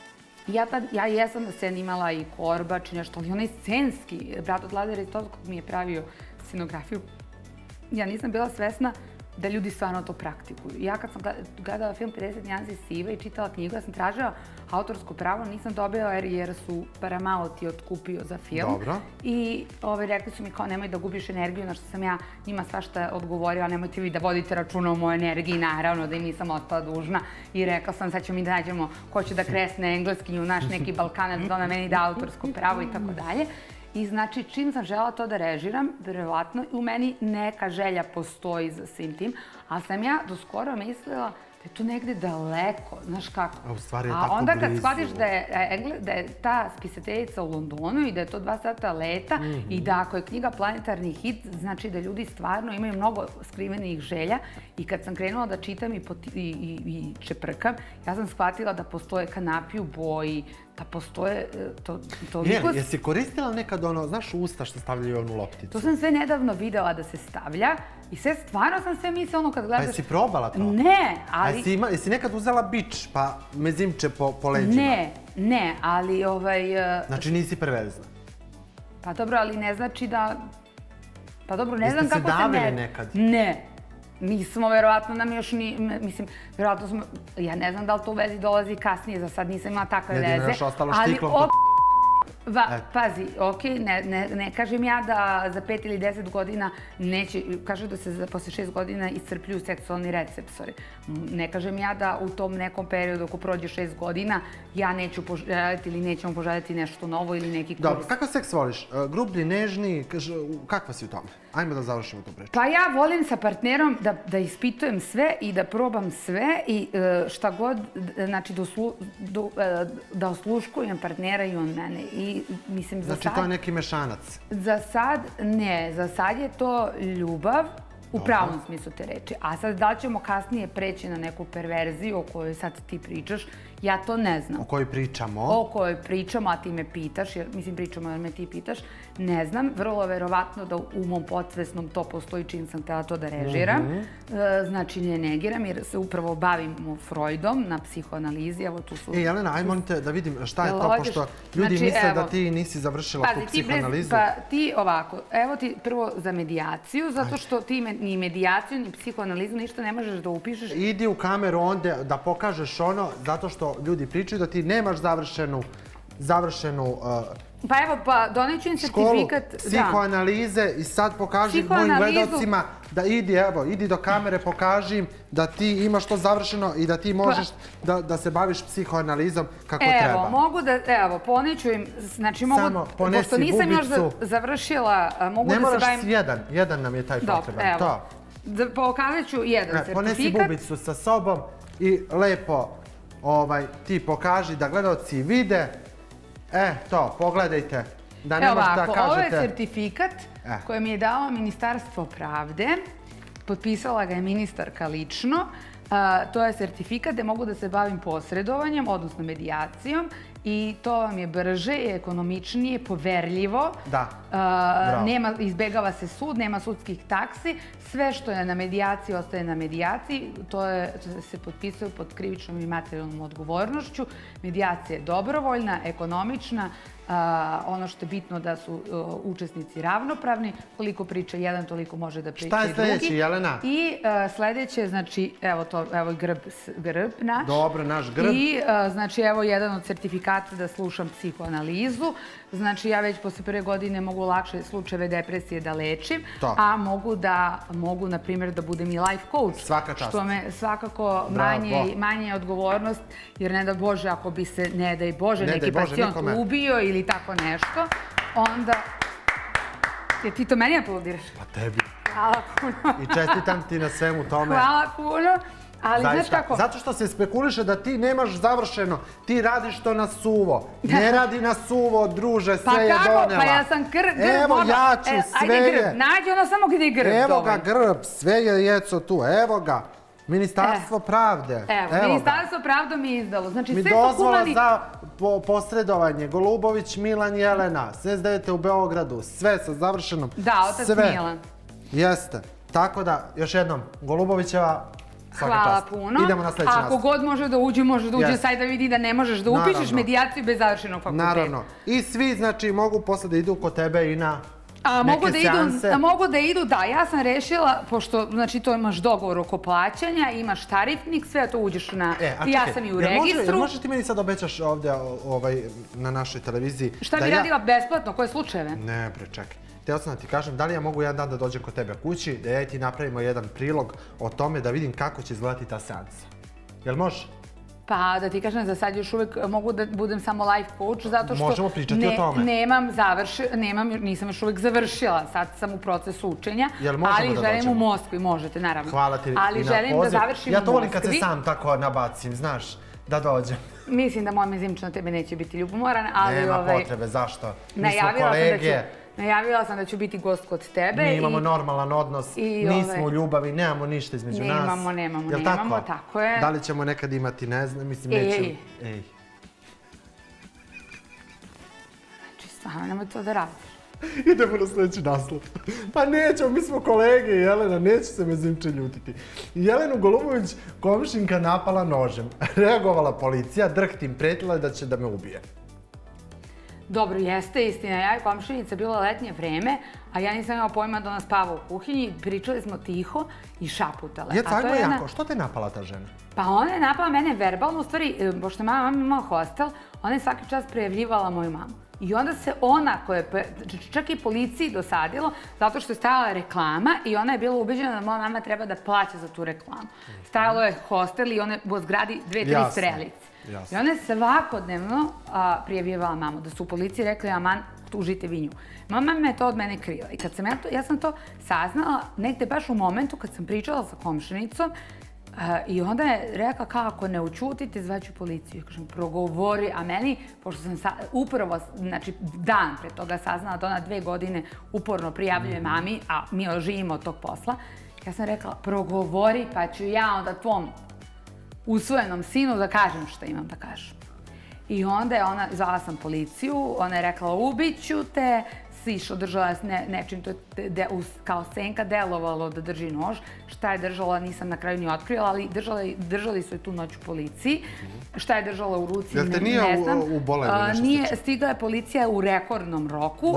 ja jesam na sceni imala i korbač i nešto, ali onaj scenski, brat od Vladara Ristovskog mi je pravio scenografiju. Ja nisam bila svesna da ljudi stvarno to praktikuju. Ja kad sam gledala film 50 nijansi siva i čitala knjigu, ja sam tražila autorsko pravo, nisam dobila jer su Paramount otkupio za film. Dobro. I rekli su mi kao nemoj da gubiš energiju, na što sam ja njima svašta odgovorila, nemojte vi da vodite računa o mojoj energiji, naravno da im nisam ostala dužna. I rekla sam sad ćemo mi da nađemo ko će da kresne engleskinju, naš neki Balkanac, da ona meni da autorsko pravo i tako dalje. I znači, čim sam žela to da režiram, verovatno u meni neka želja postoji za svim tim, ali sam ja do skoro mislila da je to negde daleko, znaš kako. A u stvari je tako blizu. A onda kad shvatiš da je ta spisateljica u Londonu i da je to 2 sata leta i da ako je knjiga planetarni hit, znači da ljudi stvarno imaju mnogo skrivenih želja i kad sam krenula da čitam i čeprkam, ja sam shvatila da postoje kanapi u boji, da postoje toliko... Jesi koristila nekad ono, znaš, usta što stavljaju onu lopticu? To sam sve nedavno videla da se stavlja i sve stvarno sam sve mislila ono kad gledaš... Pa jesi probala to? Ne, ali... Jesi nekad uzela bič pa mezimče po leđima? Ne, ali Znači nisi perverzna? Pa dobro, ali ne znači da... Pa dobro, ne znam kako se... Jeste se davili nekad? Ne. Nismo, verovatno nam još ni... Mislim, verovatno smo... Ja ne znam da li to u vezi dolazi kasnije, za sad nisam imala takve veze. Jedino još ostalo štiklom. Pazi, okej, ne kažem ja da za 5 ili 10 godina neće... Kažu da se posle 6 godina iscrpljuju seksualni receptori. Ne kažem ja da u tom nekom periodu, ako prođe 6 godina, ja neću poželjeti ili nećemo poželjeti nešto novo ili neki kurs. Dobro, kakav seks voliš? Grublji, nežni? Kakva si u tome? Ajmo da završimo tu priču. Pa ja volim sa partnerom da ispitujem sve i da probam sve i šta god, znači da osluškujem partnera i on mene. I mislim, za sad... Znači, to je neki mešanac? Za sad ne. Za sad je to ljubav, u pravom smislu te reči. A sad, da li ćemo kasnije preći na neku perverziju o kojoj sad ti pričaš, ja to ne znam. O kojoj pričamo? O kojoj pričamo, a ti me pitaš, mislim pričamo jer me ti pitaš, ne znam. Vrlo verovatno da u mom podsvesnom to postoji čim sam htjela to da režiram. Znači, ne negiram jer se upravo bavimo Freudom na psihoanalizi. Evo tu su... Jelena, ajde molim te da vidim šta je to, pošto ljudi misle da ti nisi završila tu psihoanalizu. Pa ti ovako, evo ti prvo za medijaciju, zato što ti ni medijaciju, ni psihoanalizu ništa ne možeš da upišeš. Idi u kameru onda da pokažeš ono, zato što ljudi pričaju da ti nemaš završenu pa evo, pa doneću im certifikat... Školu psihoanalize i sad pokaži mojim gledalcima da idi do kamere, pokaži im da ti imaš to završeno i da ti možeš da se baviš psihoanalizom kako treba. Evo, mogu da, evo, poneću im, znači mogu, pošto nisam još završila, mogu da se bavim... Ne moraš jedan nam je taj potreban. Evo, pokazat ću jedan certifikat. Ponesi bubicu sa sobom i lepo ti pokaži da gledalci vide. To, pogledajte. Da ne možete da kažete... Ovo je certifikat koji mi je dao Ministarstvo pravde. Potpisala ga je ministarka lično. To je certifikat gde mogu da se bavim posredovanjem, odnosno medijacijom. I to vam je brže, ekonomičnije, poverljivo. Da. Izbegava se sud, nema sudskih taksi. Sve što je na medijaciji ostaje na medijaciji. To se potpisuje pod krivičnom i materijalnom odgovornošću. Medijacija je dobrovoljna, ekonomična. Ono što je bitno da su učesnici ravnopravni. Koliko priča jedan, toliko može da priča i drugi. Šta je sljedeći, Jelena? I sljedeće, znači, evo grb naš. Dobro, naš grb. I, znači, evo jedan od certifikata da slušam psihoanalizu. Znači, ja već posle prve godine mogu lakše slučajeve depresije da lečim, a mogu, na primjer, da budem i life coach. Svaka čast. Što me svakako manje odgovornost, jer ne da Bože, ako bi se, ne daj Bože, neki pacijent ubio ili tako nešto, onda... Jer ti to meni aplaudiraš? Pa tebi. Hvala puno. I čestitam ti na svemu tome. Hvala puno. Ali znaš kako? Zato što se spekuliše da ti nemaš završeno, ti radiš to na suvo. Ne radi na suvo, druže, sve je donela. Pa kako? Pa ja sam grb. Evo ja ću, sve je. Ajde grb, nađi ono samo gdje je grb. Evo ga grb, sve je jeco tu, evo ga. Ministarstvo pravde. Evo, Ministarstvo pravde mi je izdalo. Znači sve su dozvola humani... za posredovanje, Golubović Milan Jelena, sve zdajete u Beogradu, sve sa završenom. Da, otac Milan. Jeste. Tako da, još jednom, Golubovićeva... Hvala puno. Idemo na sljedeći nastup. Ako god može da uđe, može da uđe. Sad da vidi da ne možeš da upišeš medijaciju bez završenog fakulteta. Naravno. I svi, znači, mogu posle da idu kod tebe i na neke seanse. Mogu da idu, da. Ja sam rešila, pošto, znači, to imaš dogovor oko plaćanja, imaš tarifnik, sve to uđeš na... Ja sam i u registru. Možeš ti meni sad obećaš ovdje na našoj televiziji... Šta bi radila besplatno? Koje slučajeve? Ne, bre, čekaj. Htio sam da ti kažem, da li ja mogu jedan dan da dođem kod tebe kući, da ja i ti napravimo jedan prilog o tome da vidim kako će izgledati ta seansa. Jel može? Pa da ti kažem, za sad još uvijek mogu da budem samo life coach, zato što... Možemo pričati o tome. Nisam još uvijek završila, sad sam u procesu učenja. Jel možemo da dođemo? Ali želim u Moskvi, možete, naravno. Hvala ti na poziv. Ali želim da završim u Moskvi. Ja to volim kad se sam tako nabacim, znaš, da dođem. Mislim da moj mezimč na tebe neće biti ljubomoran, ali... Nema potrebe, zašto? Mi smo kolege. Najavila sam da ću biti gost kod tebe. Mi imamo normalan odnos, nismo u ljubavi, nemamo ništa između nas. Nemamo, tako je. Da li ćemo nekad imati, ne znam, mislim, nećemo... Ej. Znači, stvarno, nemoj to da radiš. Idemo na sljedeći naslov. Pa nećemo, mi smo kolege, Jelena, neće se mezimče ljutiti. Jelenu Golubović komšinka napala nožem. Reagovala policija, drhtim, pretila da će da me ubije. Dobro, jeste istina. Ja i komšinica bilo letnje vreme, a ja nisam imala pojma da ona spava u kuhinji. Pričali smo tiho i šaputale. Ajmo jako, što te napala ta žena? Pa ona je napala mene verbalno. U stvari, pošto mama imala hostel, ona je svaki čas prijavljivala moju mamu. I onda se ona, koja je čak i policiji dosadilo, zato što je stajala reklama i ona je bila ubeđena da moja mama treba da plaća za tu reklamu. Stajalo je hostel i ona je u zgradi 2-3 strelice. I ona je svakodnevno prijavljivala mamu, da su u policiji rekli, aman, tužite vi nju. Mama me to od mene krila i kad sam ja sam to saznala negde baš u momentu kad sam pričala sa komšinicom I onda je rekla kako ne učutite, zvaću policiju. Ja kažem, progovori, a meni, pošto sam upravo, znači dan pre toga saznala da ona 2 godine uporno prijavljuje mami, a mi živimo od tog posla, ja sam rekla, progovori pa ću ja onda tvom usvojenom sinu da kažem što imam da kažem. I onda je ona, zvala sam policiju, ona je rekla, ubiću te, siš održala nečim, to je kao senka delovalo da drži nož. Šta je držala, nisam na kraju ni otkrila, ali držali su je tu noć u policiji. Šta je držala u ruci, ne znam. Jel te nije ubola ili nešto Nije, stigla je policija u rekordnom roku,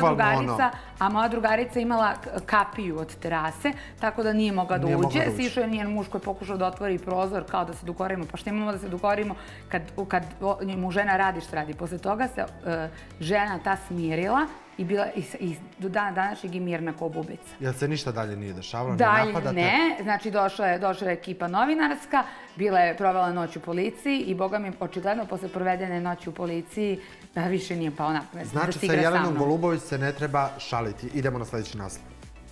a moja drugarica imala kapiju od terase, tako da nije mogla da uđe. Sišao je njen muž koji je pokušao da otvori prozor kao da se dokorimo, pa što imamo da se dokorimo kad mu žena radi što radi. Posle toga se žena ta smirila i do dana današnjeg je mirna ko bubica. Jel se ništa dalje nije dešavalo? Dalje ne. Znači došla je ekipa novinarska, bila je provela noć u policiji i boga mi očigledno posle provedene noći u policiji više nije pao na pamet. Znači sa Jelenom Golubović se ne treba šaliti. Idemo na sljedeći naslov.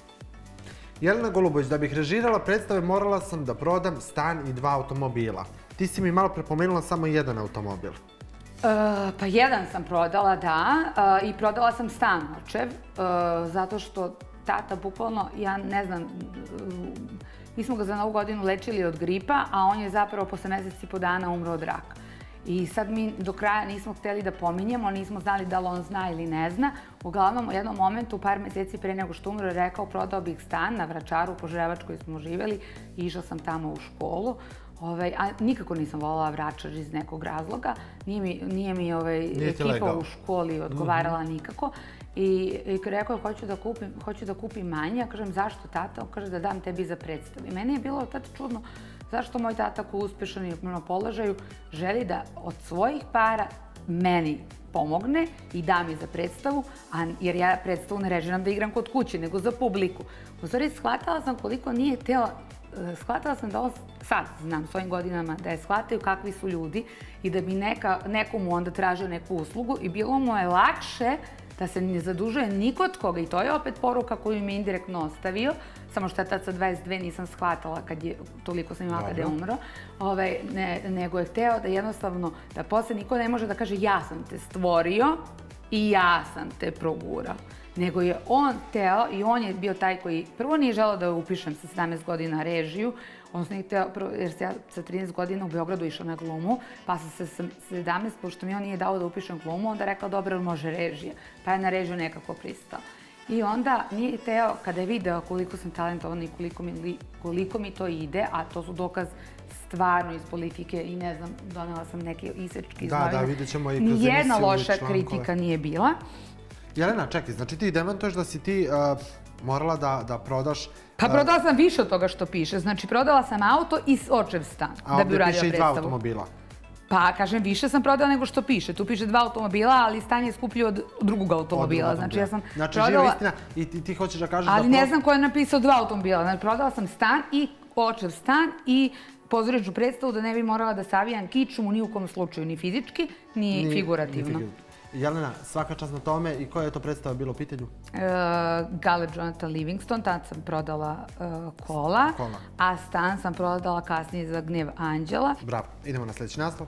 Jelena Golubović, da bih režirala predstave morala sam da prodam stan i 2 automobila. Ti si mi malo prepomenula samo 1 automobil. Pa 1 sam prodala, da, i prodala sam stan očev, zato što tata, bukvalno, ja ne znam, mi smo ga za Novu godinu lečili od gripa, a on je zapravo posle mjesec i po dana umro od raka. I sad mi do kraja nismo htjeli da pominjemo, nismo znali da li on zna ili ne zna. Uglavnom, u jednom momentu, par mjeseci pre nego što umro, je rekao prodao bih stan na Vračaru, po Ževačkoj smo živjeli i išla sam tamo u školu. A nikako nisam voljela Vračar iz nekog razloga. Nije mi ekipa u školi odgovarala nikako. I rekao je hoću da kupim manje. Ja kažem zašto tata? On kaže da dam tebi za predstavu. I meni je bilo tad čudno zašto moj tata koji je uspešan i na položaju želi da od svojih para meni pomogne i da mi za predstavu, jer ja predstavu ne režiram da igram kod kuće, nego za publiku. U stvari shvatala sam koliko nije htjela. Shvatila sam da sad znam svojim godinama da je shvataju kakvi su ljudi i da bi nekomu onda tražio neku uslugu i bilo mu je lakše da se ne zadužuje ni kod koga i to je opet poruka koju mi je indirektno ostavio, samo što ja tad sa 22 nisam shvatala kad je, toliko sam imala kada je umro, nego je hteo da jednostavno, da posle niko ne može da kaže ja sam te stvorio i ja sam te progurao. Nego je on teo i on je bio taj koji prvo nije želeo da upišem sa 17 godina režiju, odnosno nije hteo, jer se ja sa 13 godina u Beogradu išla na glumu, pa sam se sa 17, pošto mi on nije dao da upišem glumu, onda rekao dobro, može režija, pa je na režiju nekako pristao. I onda nije hteo, kada je video koliko sam talentovana i koliko mi to ide, a to su dokaz stvarno iz politike i ne znam, donela sam neke isečke iz novina. Da, vidjet ćemo i kroz emisiju. Nijedna loša kritika nije bila. Jelena, čekaj, znači ti demantuješ da si ti morala da prodaš... Pa prodala sam više od toga što piše. Znači, prodala sam auto i očev stan da bi uradila predstavu. A ovdje piše i 2 automobila. Pa, kažem, više sam prodala nego što piše. Tu piše 2 automobila, ali stan je skuplji od drugog automobila. Znači, ja sam prodala... Znači, živa istina i ti hoćeš da kažeš da... Ali ne znam ko je napisao 2 automobila. Znači, prodala sam stan i očev stan i pozorišnu predstavu da ne bi morala da savijam kiču ni u kom slučaju, ni fizički, ni figurativno. Jelena, svaka čast na tome i koja je to predstava bilo u pitanju? Galer Jonathan Livingston, tad sam prodala kola, a stan sam prodala kasnije za Gnev Anđela. Bravo, idemo na sljedeći naslov.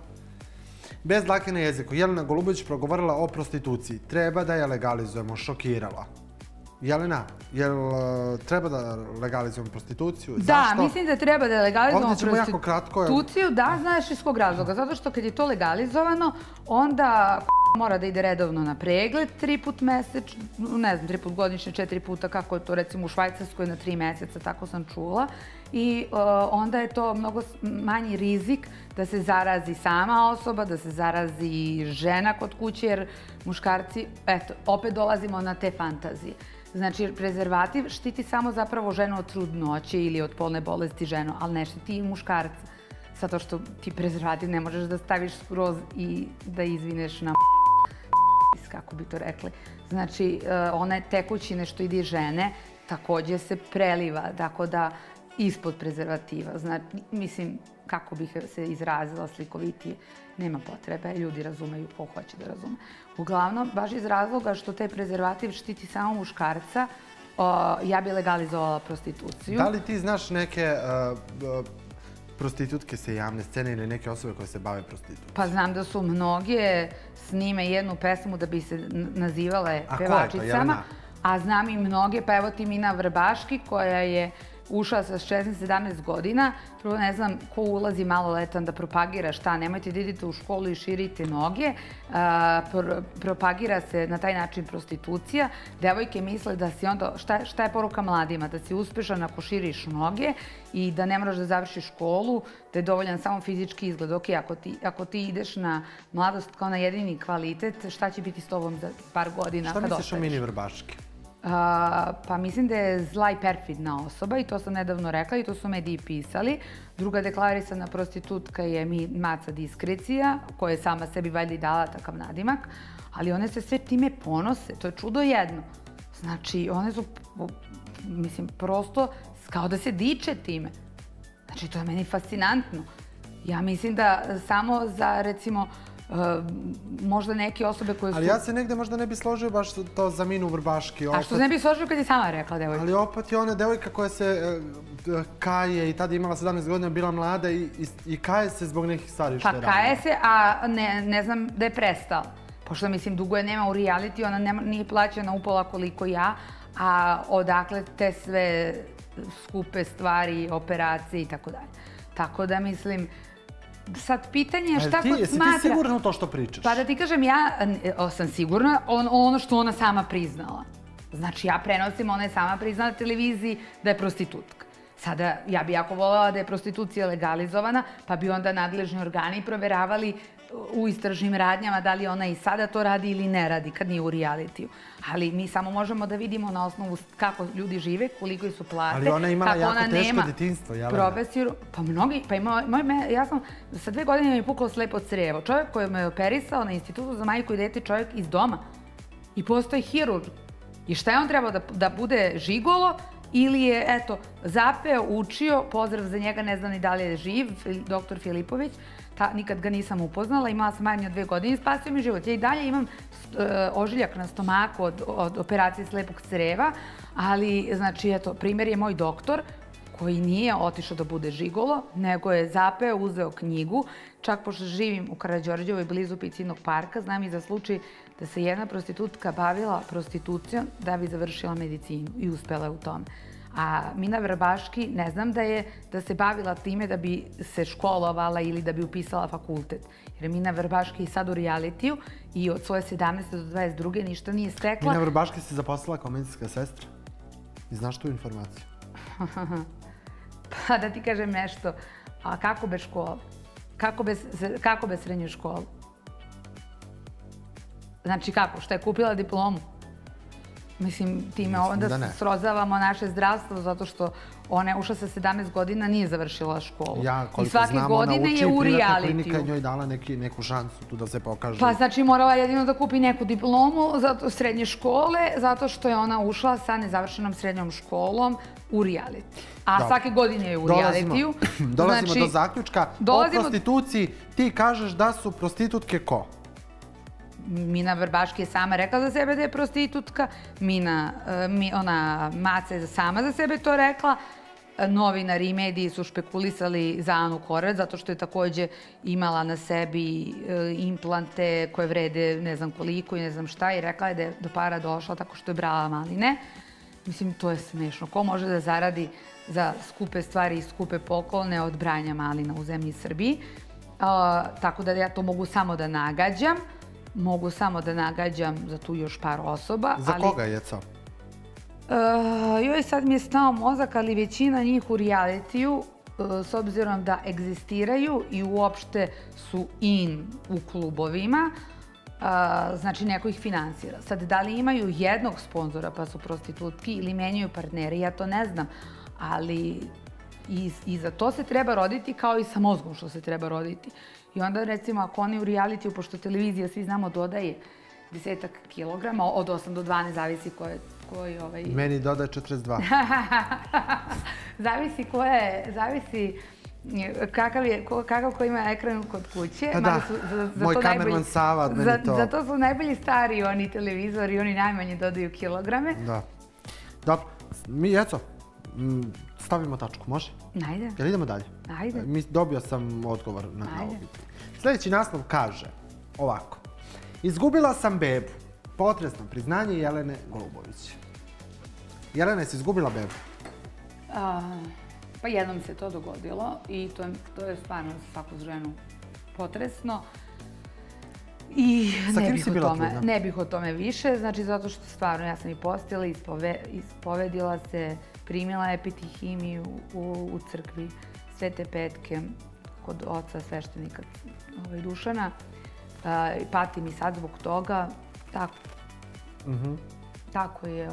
Bez dlake na jeziku, Jelena Golubović progovorila o prostituciji. Treba da je legalizujemo, šokirala. Jelena, jel treba da legalizujemo prostituciju? Da, mislim da treba da legalizujemo prostituciju. Ovdje ćemo jako kratko. Da, znaš iz kog razloga. Zato što kad je to legalizovano, onda mora da ide redovno na pregled 3 put mesečno, ne znam, 3 put godišnje, 4 puta, kako je to recimo u Švajcarskoj na 3 mjeseca, tako sam čula. I onda je to mnogo manji rizik da se zarazi sama osoba, da se zarazi žena kod kuće, jer muškarci, eto, opet dolazimo na te fantazije. Znači, prezervativ štiti samo zapravo ženu od trudnoće ili od polne bolesti ženu, ali ne štiti i muškarca. Zato što ti prezervativ ne možeš da staviš skroz i da izvineš na kako bi to rekli. Znači, one tekućine što ide žene također se preliva, tako da ispod prezervativa. Znači, mislim, kako bih se izrazila slikovitije, nema potrebe, ljudi razumeju ko hoće da razume. Uglavnom, baš iz razloga što taj prezervativ štiti samo muškarca, ja bi legalizovala prostituciju. Da li ti znaš neke prostitutke sa javne scene ili neke osobe koje se bave prostitucijom? Pa znam da su mnoge snime jednu pesmu da bi se nazivale pevačicama. A znam i mnoge, pa evo ti Mina Vrbaški koja je ušla sa 16-17 godina. Prvo ne znam ko ulazi maloletan da propagira šta. Nemojte da idete u školu i širite noge. Propagira se na taj način prostitucija. Devojke misle da si onda... Šta je poruka mladima? Da si uspešan ako širiš noge i da ne moraš da završiš školu, da je dovoljan samo fizički izgled. Ok, ako ti ideš na mladost kao na jedini kvalitet, šta će biti s tobom za par godina? Šta misliš o Mini Vrbaški? Pa mislim da je zla i perfidna osoba i to sam nedavno rekla i to su mediji pisali. Druga deklarisana prostitutka je Maca Diskrecija, koja je sama sebi valjda i dala takav nadimak, ali one se sve time ponose. To je čudo jedno. Znači, one su, mislim, prosto kao da se diče time. Znači, to je meni fascinantno. Ja mislim da samo za, recimo, možda neke osobe koje su... Ali ja se negde možda ne bi složio baš to za Minu Vrbaški. A što se ne bi složio kad je sama rekla devojka? Ali opet je ona devojka koja se kaje i tada imala 17 godina, bila mlada i kaje se zbog nekih stvari što je radila. Pa kaje se, a ne znam da je prestala. Pošto, mislim, dugo je nema u reality, ona nije plaćena upola koliko ja, a odakle te sve skupe stvari, operacije i tako dalje. Tako da, mislim... Sad, pitanje je šta kod smatra... Jesi ti sigurna u to što pričaš? Pa da ti kažem, ja sam sigurna ono što ona sama priznala. Znači, ja prenosim, ona je sama priznala na televiziji da je prostitutka. Sada, ja bi jako voljela da je prostitucija legalizovana, pa bi onda nadležni organi proveravali u istražnim radnjama da li ona i sada to radi ili ne radi kad nije u realitiju. Ali mi samo možemo da vidimo na osnovu kako ljudi žive, koliko su plate, ali ona je imala jako teško detinjstvo, Jelena. Pa mnogi, pa ja sam, sa 2 godine mi je puklo slepo crijevo. Čovjek koji me je operisao na Institutu za majku i dete, čovjek iz doma. I postoji hirurg. I šta je on trebao da bude žigolo? Ili je, eto, zapeo, učio, pozdrav za njega, ne znam ni da li je živ, doktor Filipović, nikad ga nisam upoznala, imala sam manje od 2 godine i spasio mi život. Ja i dalje imam ožiljak na stomaku od operacije slepog creva, ali, znači, eto, primjer je moj doktor koji nije otišao da bude žigolo, nego je zapeo, uzeo knjigu, čak pošto živim u Karađorđevoj blizu Picinog parka, znam i za slučaj da se jedna prostitutka bavila prostitucijom da bi završila medicinu i uspela u tome. A Mina Vrbaški, ne znam da se bavila time da bi se školovala ili da bi upisala fakultet. Jer Mina Vrbaški je sad u realitiju i od svoje 17. do 22. ništa nije stekla. Mina Vrbaški se zaposlila kao medicinska sestra. I znaš tu informaciju? Pa da ti kažem nešto, a kako bez škole? Kako bez srednje škole? Znači kako? Šta je kupila diplomu? Mislim, time onda srozavamo naše zdravstvo zato što ona je ušla sa 17 godina, nije završila školu. I svake godine je u realitiju. Klinika je njoj dala neku šansu tu da se pokaže. Pa znači morala jedino da kupi neku diplomu srednje škole zato što je ona ušla sa nezavršenom srednjom školom u reality. A svake godine je u realitiju. Dolazimo do zaključka. O prostituciji ti kažeš da su prostitutke ko? Mina Vrbaški je sama rekla za sebe da je prostitutka, Maca je sama za sebe to rekla, novinari i mediji su špekulisali za Anu Korac, zato što je također imala na sebi implante koje vrede ne znam koliko i ne znam šta i rekla je da je do para došla tako što je brala maline. Mislim, to je smešno. Ko može da zaradi za skupe stvari i skupe poklone od branja malina u zemlji Srbiji? Tako da ja to mogu samo da nagađam. Mogu samo da nagađam za tu još par osoba. Za koga je co? Joj, sad mi je stao mozak, ali većina njih u realitiju, s obzirom da egzistiraju i uopšte su u klubovima, znači neko ih finansira. Sad, da li imaju jednog sponzora pa su prostitutki ili menjaju partnere, ja to ne znam, ali i za to se treba roditi kao i sa mozgom što se treba roditi. I onda, recimo, ako oni u realitiju, pošto televizija, svi znamo, dodaje 10 kilograma, od 8 do 12, zavisi koji... Meni dodaje 42. Zavisi kakav ko ima ekran kod kuće. Pa da, moj kamerman Sava od meni to... Zato su najbolji stari oni televizori, oni najmanje dodaju kilograme. Da. Dobro, mi, eto, stavimo tačku, može? Ajde. Jel idemo dalje? Ajde. Dobio sam odgovor na ovo pitanje. Sljedeći naslov kaže ovako. Izgubila sam bebu. Potresno priznanje Jelene Golubović. Jelena, jesi izgubila bebu? Pa jednom se to dogodilo i to je stvarno za svaku ženu potresno. I ne bih o tome više, znači zato što stvarno ja sam i postila, ispovedila se, primila epitihimiju u crkvi Svete Petke kod oca sveštenika Dušana. Patim i sad zbog toga. Tako je.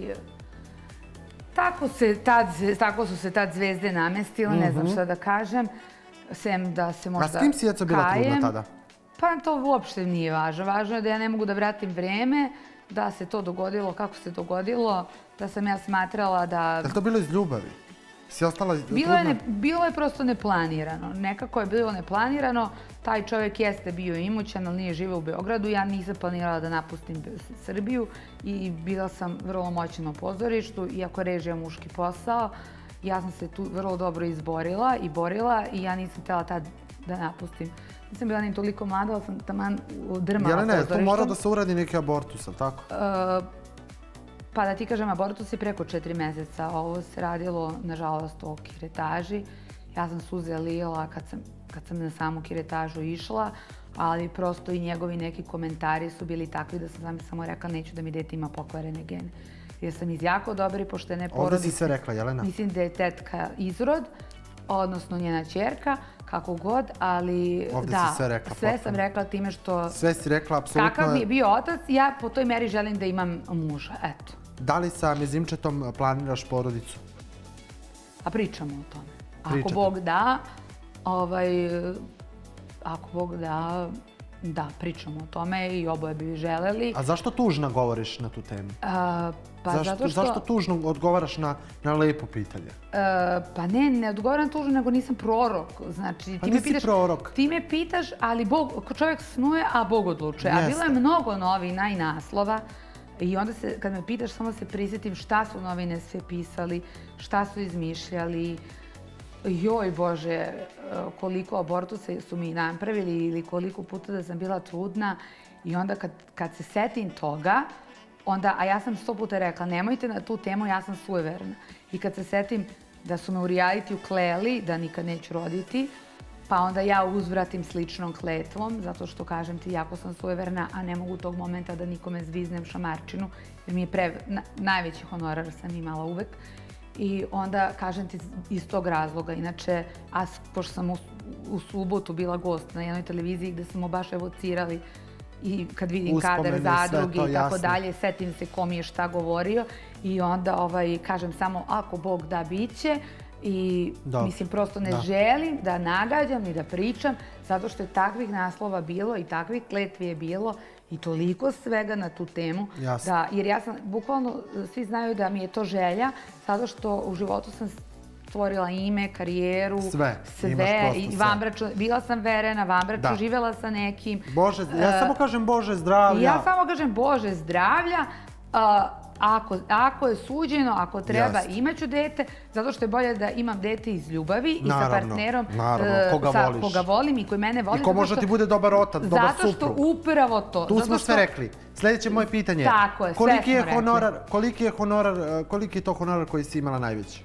Tako su se tad zvezde namestile, ne znam šta da kažem. Sem da se možda kajem. A s kim si jeco bila trudna tada? Pa to uopšte nije važno. Važno je da ja ne mogu da vratim vreme, da se to dogodilo kako se dogodilo, da sam ja smatrala da... Je li to bilo iz ljubavi? Si ostala trudna? Bilo je prosto neplanirano. Nekako je bilo neplanirano. Taj čovjek jeste bio imućan, ali nije živeo u Beogradu. Ja nisam planirala da napustim Srbiju i bila sam vrlo moćna u pozorištu, iako režija muški posao. Ja sam se tu vrlo dobro izborila i borila i ja nisam htjela tad da napustim. Nisam bila ni toliko mlada, ali sam taman drmala pozorištom. Jelena, tu mora da se uradi neki abortus, ali tako? Pa da ti kažem, abortus je preko 4 mjeseca. Ovo se radilo, nažalost, o kiretaži. Ja sam suze lijela kad sam na samu kiretažu išla, ali prosto i njegovi neki komentari su bili takvi da sam samo rekla neću da mi dete ima pokvarene gene. Jer sam iz jako dobre i poštene porodice. Ovdje si sve rekla, Jelena. Mislim da je tetka izrod, odnosno njena ćerka, kako god, ali da, sve sam rekla time što... Sve si rekla, apsolutno... Kakav mi je bio otac, ja po toj meri želim da imam muža, eto. Da li sa mezimčetom planiraš porodicu? A pričamo o tome. Ako Bog da, da, pričamo o tome i oboje bi želeli. A zašto tužno govoriš na tu temu? Zašto tužno odgovaraš na lepo pitanje? Pa ne odgovaram tužno, nego nisam prorok. Pa nisi prorok. Ti me pitaš, ali čovjek snuje, a Bog odlučuje. A bilo je mnogo novina i naslova. I onda kad me pitaš, samo se prisjetim šta su novine sve pisali, šta su izmišljali. Joj Bože, koliko abortusa su mi napravili ili koliko puta da sam bila trudna. I onda kad se setim toga, a ja sam 100 puta rekla nemojte na tu temu, ja sam sujeverna. I kad se setim da su me u realitiju kleli da nikad neću roditi, pa onda ja uzvratim sličnom kletvom, zato što kažem ti jako sam sujeverna, a ne mogu tog momenta da nikome zviznem šamarčinu, jer mi je najveći honorar sam imala uvek. I onda kažem ti iz tog razloga. Inače, pošto sam u subotu bila gost na jednoj televiziji gde smo baš evocirali i kad vidim kadar zadruge i tako dalje, setim se ko mi je šta govorio i onda kažem samo ako Bog da biće i mislim prosto ne želim da nagađam ni da pričam zato što je takvih naslova bilo i takvih kletvi je bilo i toliko svega na tu temu. Jer ja sam, bukvalno svi znaju da mi je to želja zato što u životu sam stvorila ime, karijeru, sve. Bila sam verena, vanbraču, živjela sa nekim. Ja samo kažem Bože zdravlja. Ja samo kažem Bože zdravlja. Ako je suđeno, ako treba, imaću dete, zato što je bolje da imam dete iz ljubavi i sa partnerom koga volim i koji mene voli. I ko može ti bude dobar otac, dobar suprug. Zato što upravo to. Tu smo sve rekli. Sljedeće moje pitanje je, koliki je to honorar koji si imala najveći?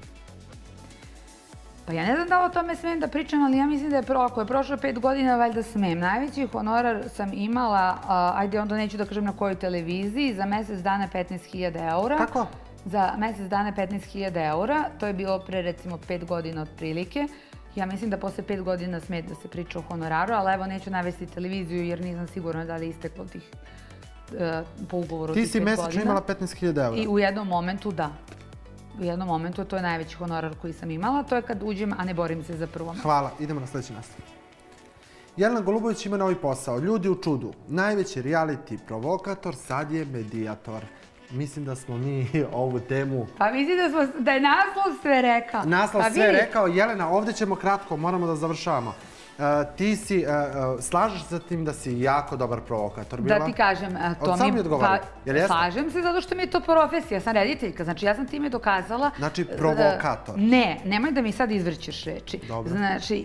Pa ja ne znam da o tome smijem da pričam, ali ja mislim da ako je prošlo 5 godina, valjda smijem. Najveći honorar sam imala, ajde onda neću da kažem na kojoj televiziji, za mjesec dana 15.000 eura. Kako? Za mjesec dana 15.000 eura, to je bilo pre recimo 5 godina otprilike. Ja mislim da posle 5 godina smije da se priča o honoraru, ali evo neću navesti televiziju jer nisam sigurna da li je isteklo tih po ugovoru tih 5 godina. Ti si mjesečno imala 15.000 eura? I u jednom momentu da. U jednom momentu, to je najveći honorar koji sam imala, to je kad uđem, a ne borim se za prvo mjesto. Hvala, idemo na sljedeći naslov. Jelena Golubović ima novi posao, Ljudi u čudu. Najveći reality provokator, sad je medijator. Mislim da smo mi ovu temu... Pa mislim da je naslov sve rekao. Naslov sve rekao. Jelena, ovdje ćemo kratko, moramo da završavamo. ti si, slažeš sa tim da si jako dobar provokator bila? Da ti kažem, to Sam mi odgovori. Slažem se zato što mi je to profesija, ja sam rediteljka, znači ja sam time dokazala... Znači provokator. Ne, nemoj da mi sad izvrćeš reči. Dobro. Znači,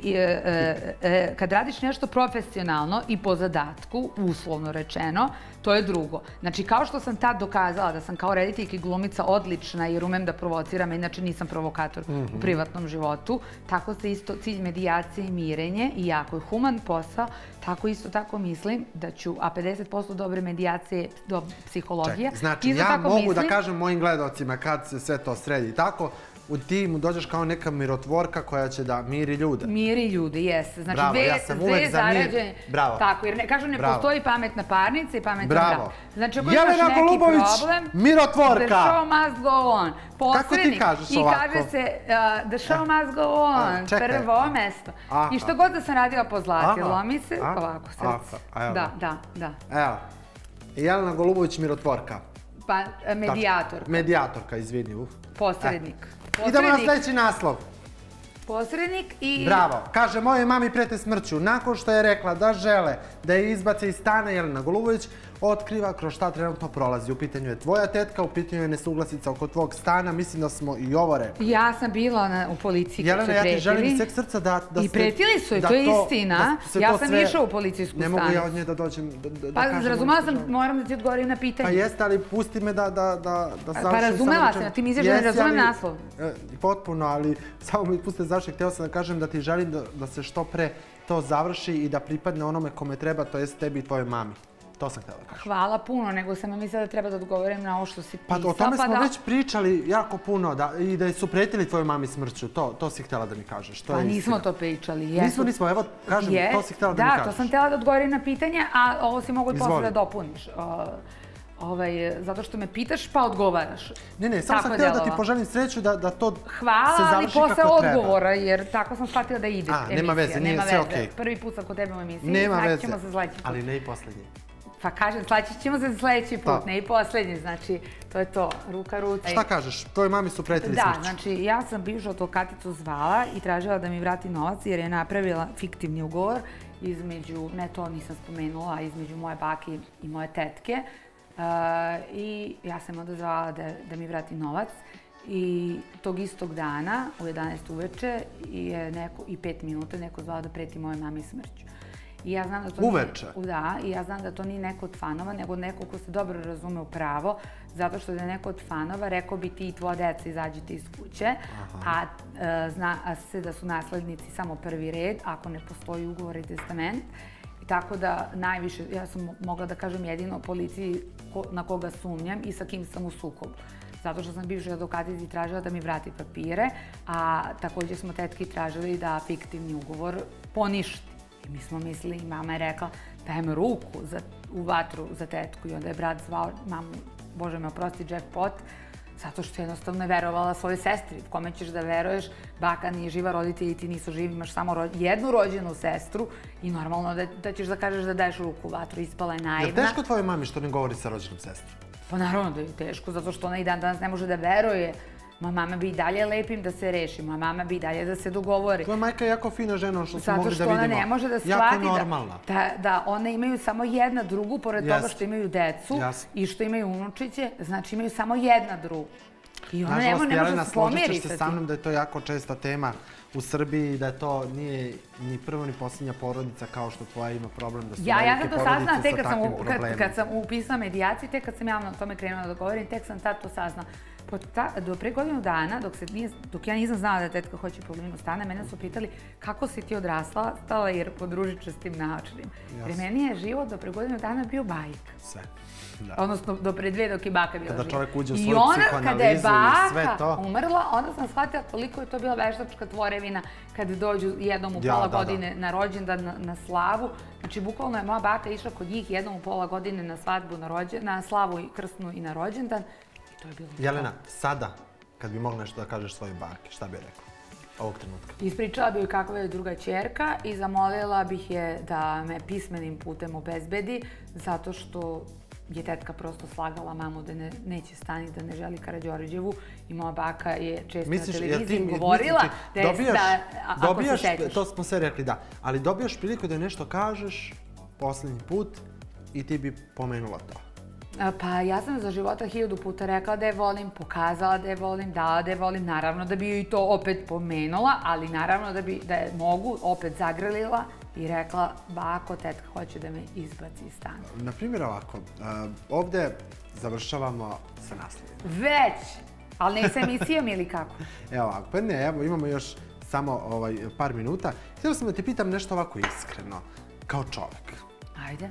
kad radiš nešto profesionalno i po zadatku, uslovno rečeno, to je drugo. Znači, kao što sam tad dokazala da sam kao rediteljka i glumica odlična jer umem da provociram, inače nisam provokator u privatnom životu, tako se isto cilj medijacije i mirenje i jako je human posao, tako mislim da ću, a 50% dobre medijacije do psihologije. Znači, ja mogu da kažem mojim gledalcima kad se sve to sredi tako, u timu dođeš kao neka mirotvorka koja će da miri ljude. Miri ljude, jeste. Znači, bravo, ja sam uvek za mir. Bravo. Tako, jer kažu ne postoji pametna parnica i pametna bravo. brak. Znači, ako imaš neki problem... Mirotvorka! The show must go on. Kako ti kažeš ovako? I kaže se the show must go on. Prvo mesto. I što god da sam radila pozlatilo mi se, ovako srce. Da. Evo, Jelena Golubović, mirotvorka. Pa, medijatorka. Medijatorka, izvini. Posrednik. Idemo na sljedeći naslov. Posrednik i... Bravo. Kaže, mojoj mami prete smrću. Nakon što je rekla da žele da je izbace iz stana, Jelena Golubović otkriva kroz šta trenutno prolazi. U pitanju je tvoja tetka, u pitanju je nesuglasica oko tvog stana. Mislim da smo i ovo rekli. Ja sam bila u policiji kad su pretili. Jelena, ja ti želim iz sveg srca da ste... I pretili su, to je istina. Ja sam išla u policijsku stanicu. Ne mogu ja od nje da dođem, da kažem... Pa, razumela sam, moram da ti odgovorim na pitanje. Pa jeste, ali pusti me da završim. Pa razumela sam, ti mi izviš da ne razumem naslov. Potpuno, ali samo mi puste završiti. Htio sam da kažem da ti želim da se što pre to završi i da pripadne onome kome treba, to jest tebi i tvojoj mami. To sam htjela da kažem. Hvala puno, nego sam mislila da treba da odgovorim na ovo što si pisao. Pa o tome smo već pričali jako puno i da su pretili tvojoj mami smrću. To si htjela da mi kažeš. Pa nismo to pričali. Nismo, evo kažem, to si htjela da mi kažeš. Da, to sam htjela da odgovorim na pitanje, a ovo si mogu i posle da dopuniš. Zato što me pitaš pa odgovaraš. Ne, samo sam htjela da ti poželim sreću da to se završi kako treba. Hvala, ali posle odgovora, jer tako sam shvatila da ide emisija. Nema veze, nije sve okej. Prvi put sam kod tebe u emisiji, nema veze, ćemo se sledeći put. ali ne i posljednji. Pa kažem, slaći ćemo se sledeći put, ne i posljednji, znači to je to, ruka ruci. Šta kažeš, tvojoj mami su pretili smrću? Da, znači ja sam bivšu advokaticu zvala i tražila da mi vrati novac jer je napravila fiktivni ugovor između, ne to nisam spomenula, između moje bake i moje tetke. I ja sam odazvala da mi vrati novac i tog istog dana u 11 uveče i 5 minuta neko zvao da preti moje mami smrću. Uveče? Da, i ja znam da to nije neko od fanova, nego neko ko se dobro razume u pravo, zato što da je neko od fanova rekao bi ti i tvoja deca izađite iz kuće, a zna se da su naslednici samo prvi red, ako ne postoji ugovor i testament. Tako da najviše, ja sam mogla da kažem jedino policiji na koga sumnjam i sa kim sam u sukobu. Zato što sam bivšoj advokatici tražila da mi vrati papire, a također smo tetki tražili da fiktivni ugovor poništi. I mi smo mislili, mama je rekla, dajem ruku u vatru za tetku i onda je brat zvao mamu, Bože me oprosti, jackpot, zato što jednostavno je verovala svojoj sestri. Kome ćeš da veruješ, baka nije živa, roditelji ti nisu živi, imaš samo jednu rođenu sestru i normalno da ćeš da kažeš da daješ ruku u vatru, ispala je naivna. Je li teško tvojoj mami što ne govori sa rođenom sestrom? Pa naravno da je teško, zato što ona i dan danas ne može da veruje. Moja mama bi i dalje lepim da se reši, moja mama bi i dalje da se dogovori. Tvoja majka je jako fina žena, što smo mogli da vidimo. Zato što ona ne može da shvati da one imaju samo jedna drugu, pored toga što imaju decu i što imaju unučiće, znači imaju samo jedna drugu. I ona ne može da se pomiri sa tim. Složit ćeš se sa mnom da je to jako česta tema u Srbiji i da to nije ni prvo ni posljednja porodica kao što tvoja ima problem da su velike porodice sa takvim problemima. Kad sam upisala medijaciju, tek kad sam javno o tome krenula da govorim, tek sam tad to saznala. Do pre godinu dana, dok ja nisam znala da tetka hoće promjenu stana, mene su pitali kako si ti odrasla, jer podružit ću s tim naočnim. Jer meni je život do pre godinu dana bio bajka. Sve. Odnosno, do pre 2 dok je baka bila živa. Kada čovjek uđe u svoju psihoanalizu i sve to. I onda kada je baka umrla, onda sam shvatila koliko je to bila veštačka tvorevina kad dođu jednom u pola godine na rođendan, na slavu. Znači, bukvalno je moja baka išla kod njih jednom u pola godine na svadbu, na slavu i krstnu i na rođendan. Jelena, sada, kad bi mogla nešto da kažeš svojoj baki, šta bi rekla ovog trenutka? Ispričala bi joj kakva je druga ćerka i zamolila bih je da me pismenim putem obezbedi, zato što je tetka prosto slagala mamu da neće stani, da ne želi Karađorđevu i moja baka je često na televiziji govorila da je ako se sećaš. To smo sve rekli, da. Ali dobijaš priliku da nešto kažeš posljednji put i ti bi pomenula to. Pa ja sam za života 1000 puta rekla da je volim, pokazala da je volim, dala da je volim, naravno da bi joj to opet pomenula, ali naravno da je mogu opet zagrlila i rekla, bako, tetka hoće da me izbaci iz stana. Naprimjer ovako, ovdje završavamo sa naslovima. Već! Ali ne sa emisijom ili kako? Evo ovako, pa ne, evo imamo još samo par minuta. Htjela sam da ti pitam nešto ovako iskreno, kao čovjek. Ajde.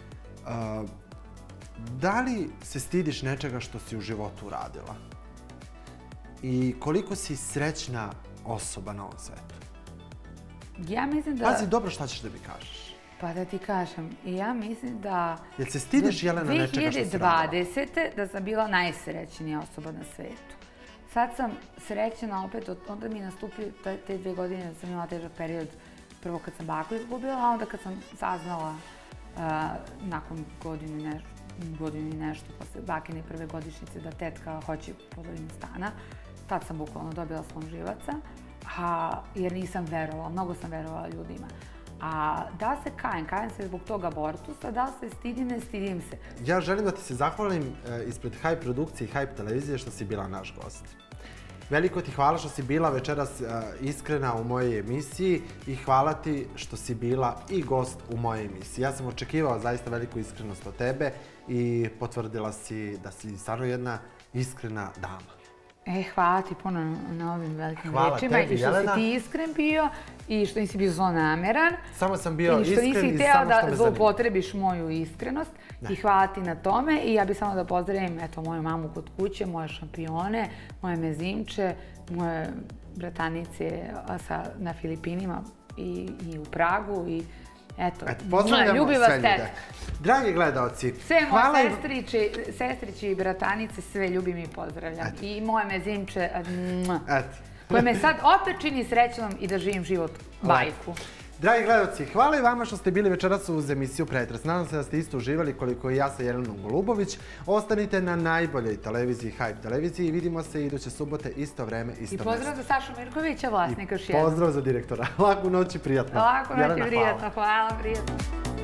Da li se stidiš nečega što si u životu uradila? I koliko si srećna osoba na ovom svetu? Ja mislim da... Pazi dobro šta ćeš da mi kažeš. Pa da ti kažem, ja mislim da... Jel se stidiš, Jelena, nečega što si radila? 2020. da sam bila najsrećnija osoba na svetu. Sad sam srećena opet, onda mi je nastupio te 2 godine da sam imala težak period. Prvo kad sam baku izgubila, a onda kad sam saznala nakon godinu i nešto posle bakine prve godišnjice da tetka hoće polovinu stana. Tad sam bukvalno dobila slom živaca, jer nisam verovala, mnogo sam verovala ljudima. A da se kajem se zbog toga abortusa, da se stidim, ne stidim se. Ja želim da ti se zahvalim ispred Hype produkcije i Hype televizije što si bila naš gost. Veliko ti hvala što si bila večeras iskrena u mojoj emisiji i hvala ti što si bila i gost u mojoj emisiji. Ja sam očekivao zaista veliku iskrenost od tebe i potvrdila si da si stvarno jedna iskrena dama. Hvala ti puno na ovim velikim rečima i što si ti iskren bio i što nisi bio zlonameran. Samo sam bio iskren i samo što me zanima. I što nisi hteo da zloupotrebiš moju iskrenost i hvala ti na tome. I ja bih samo da pozdravim moju mamu kod kuće, moje šampione, moje mezimče, moje bratanice na Filipinima i u Pragu. Ljubim vas teta. Dragi gledalci, sve moje sestriće i bratanice, sve ljubim i pozdravljam. I moje mezimče, koje me sad opet čini srećnom i da živim život bajku. Dragi gledalci, hvala i vama što ste bili večeras uz emisiju Pretres. Nadam se da ste isto uživali koliko i ja sa Jelenom Golubović. Ostanite na najboljoj televiziji, Hype televiziji, i vidimo se iduće subote, isto vreme, isto mjesto. I pozdrav za Sašu Mirkovića, vlasnika još jednom. Pozdrav za direktora. Laku noć i prijatno. Laku noć i prijatno. Hvala, prijatno.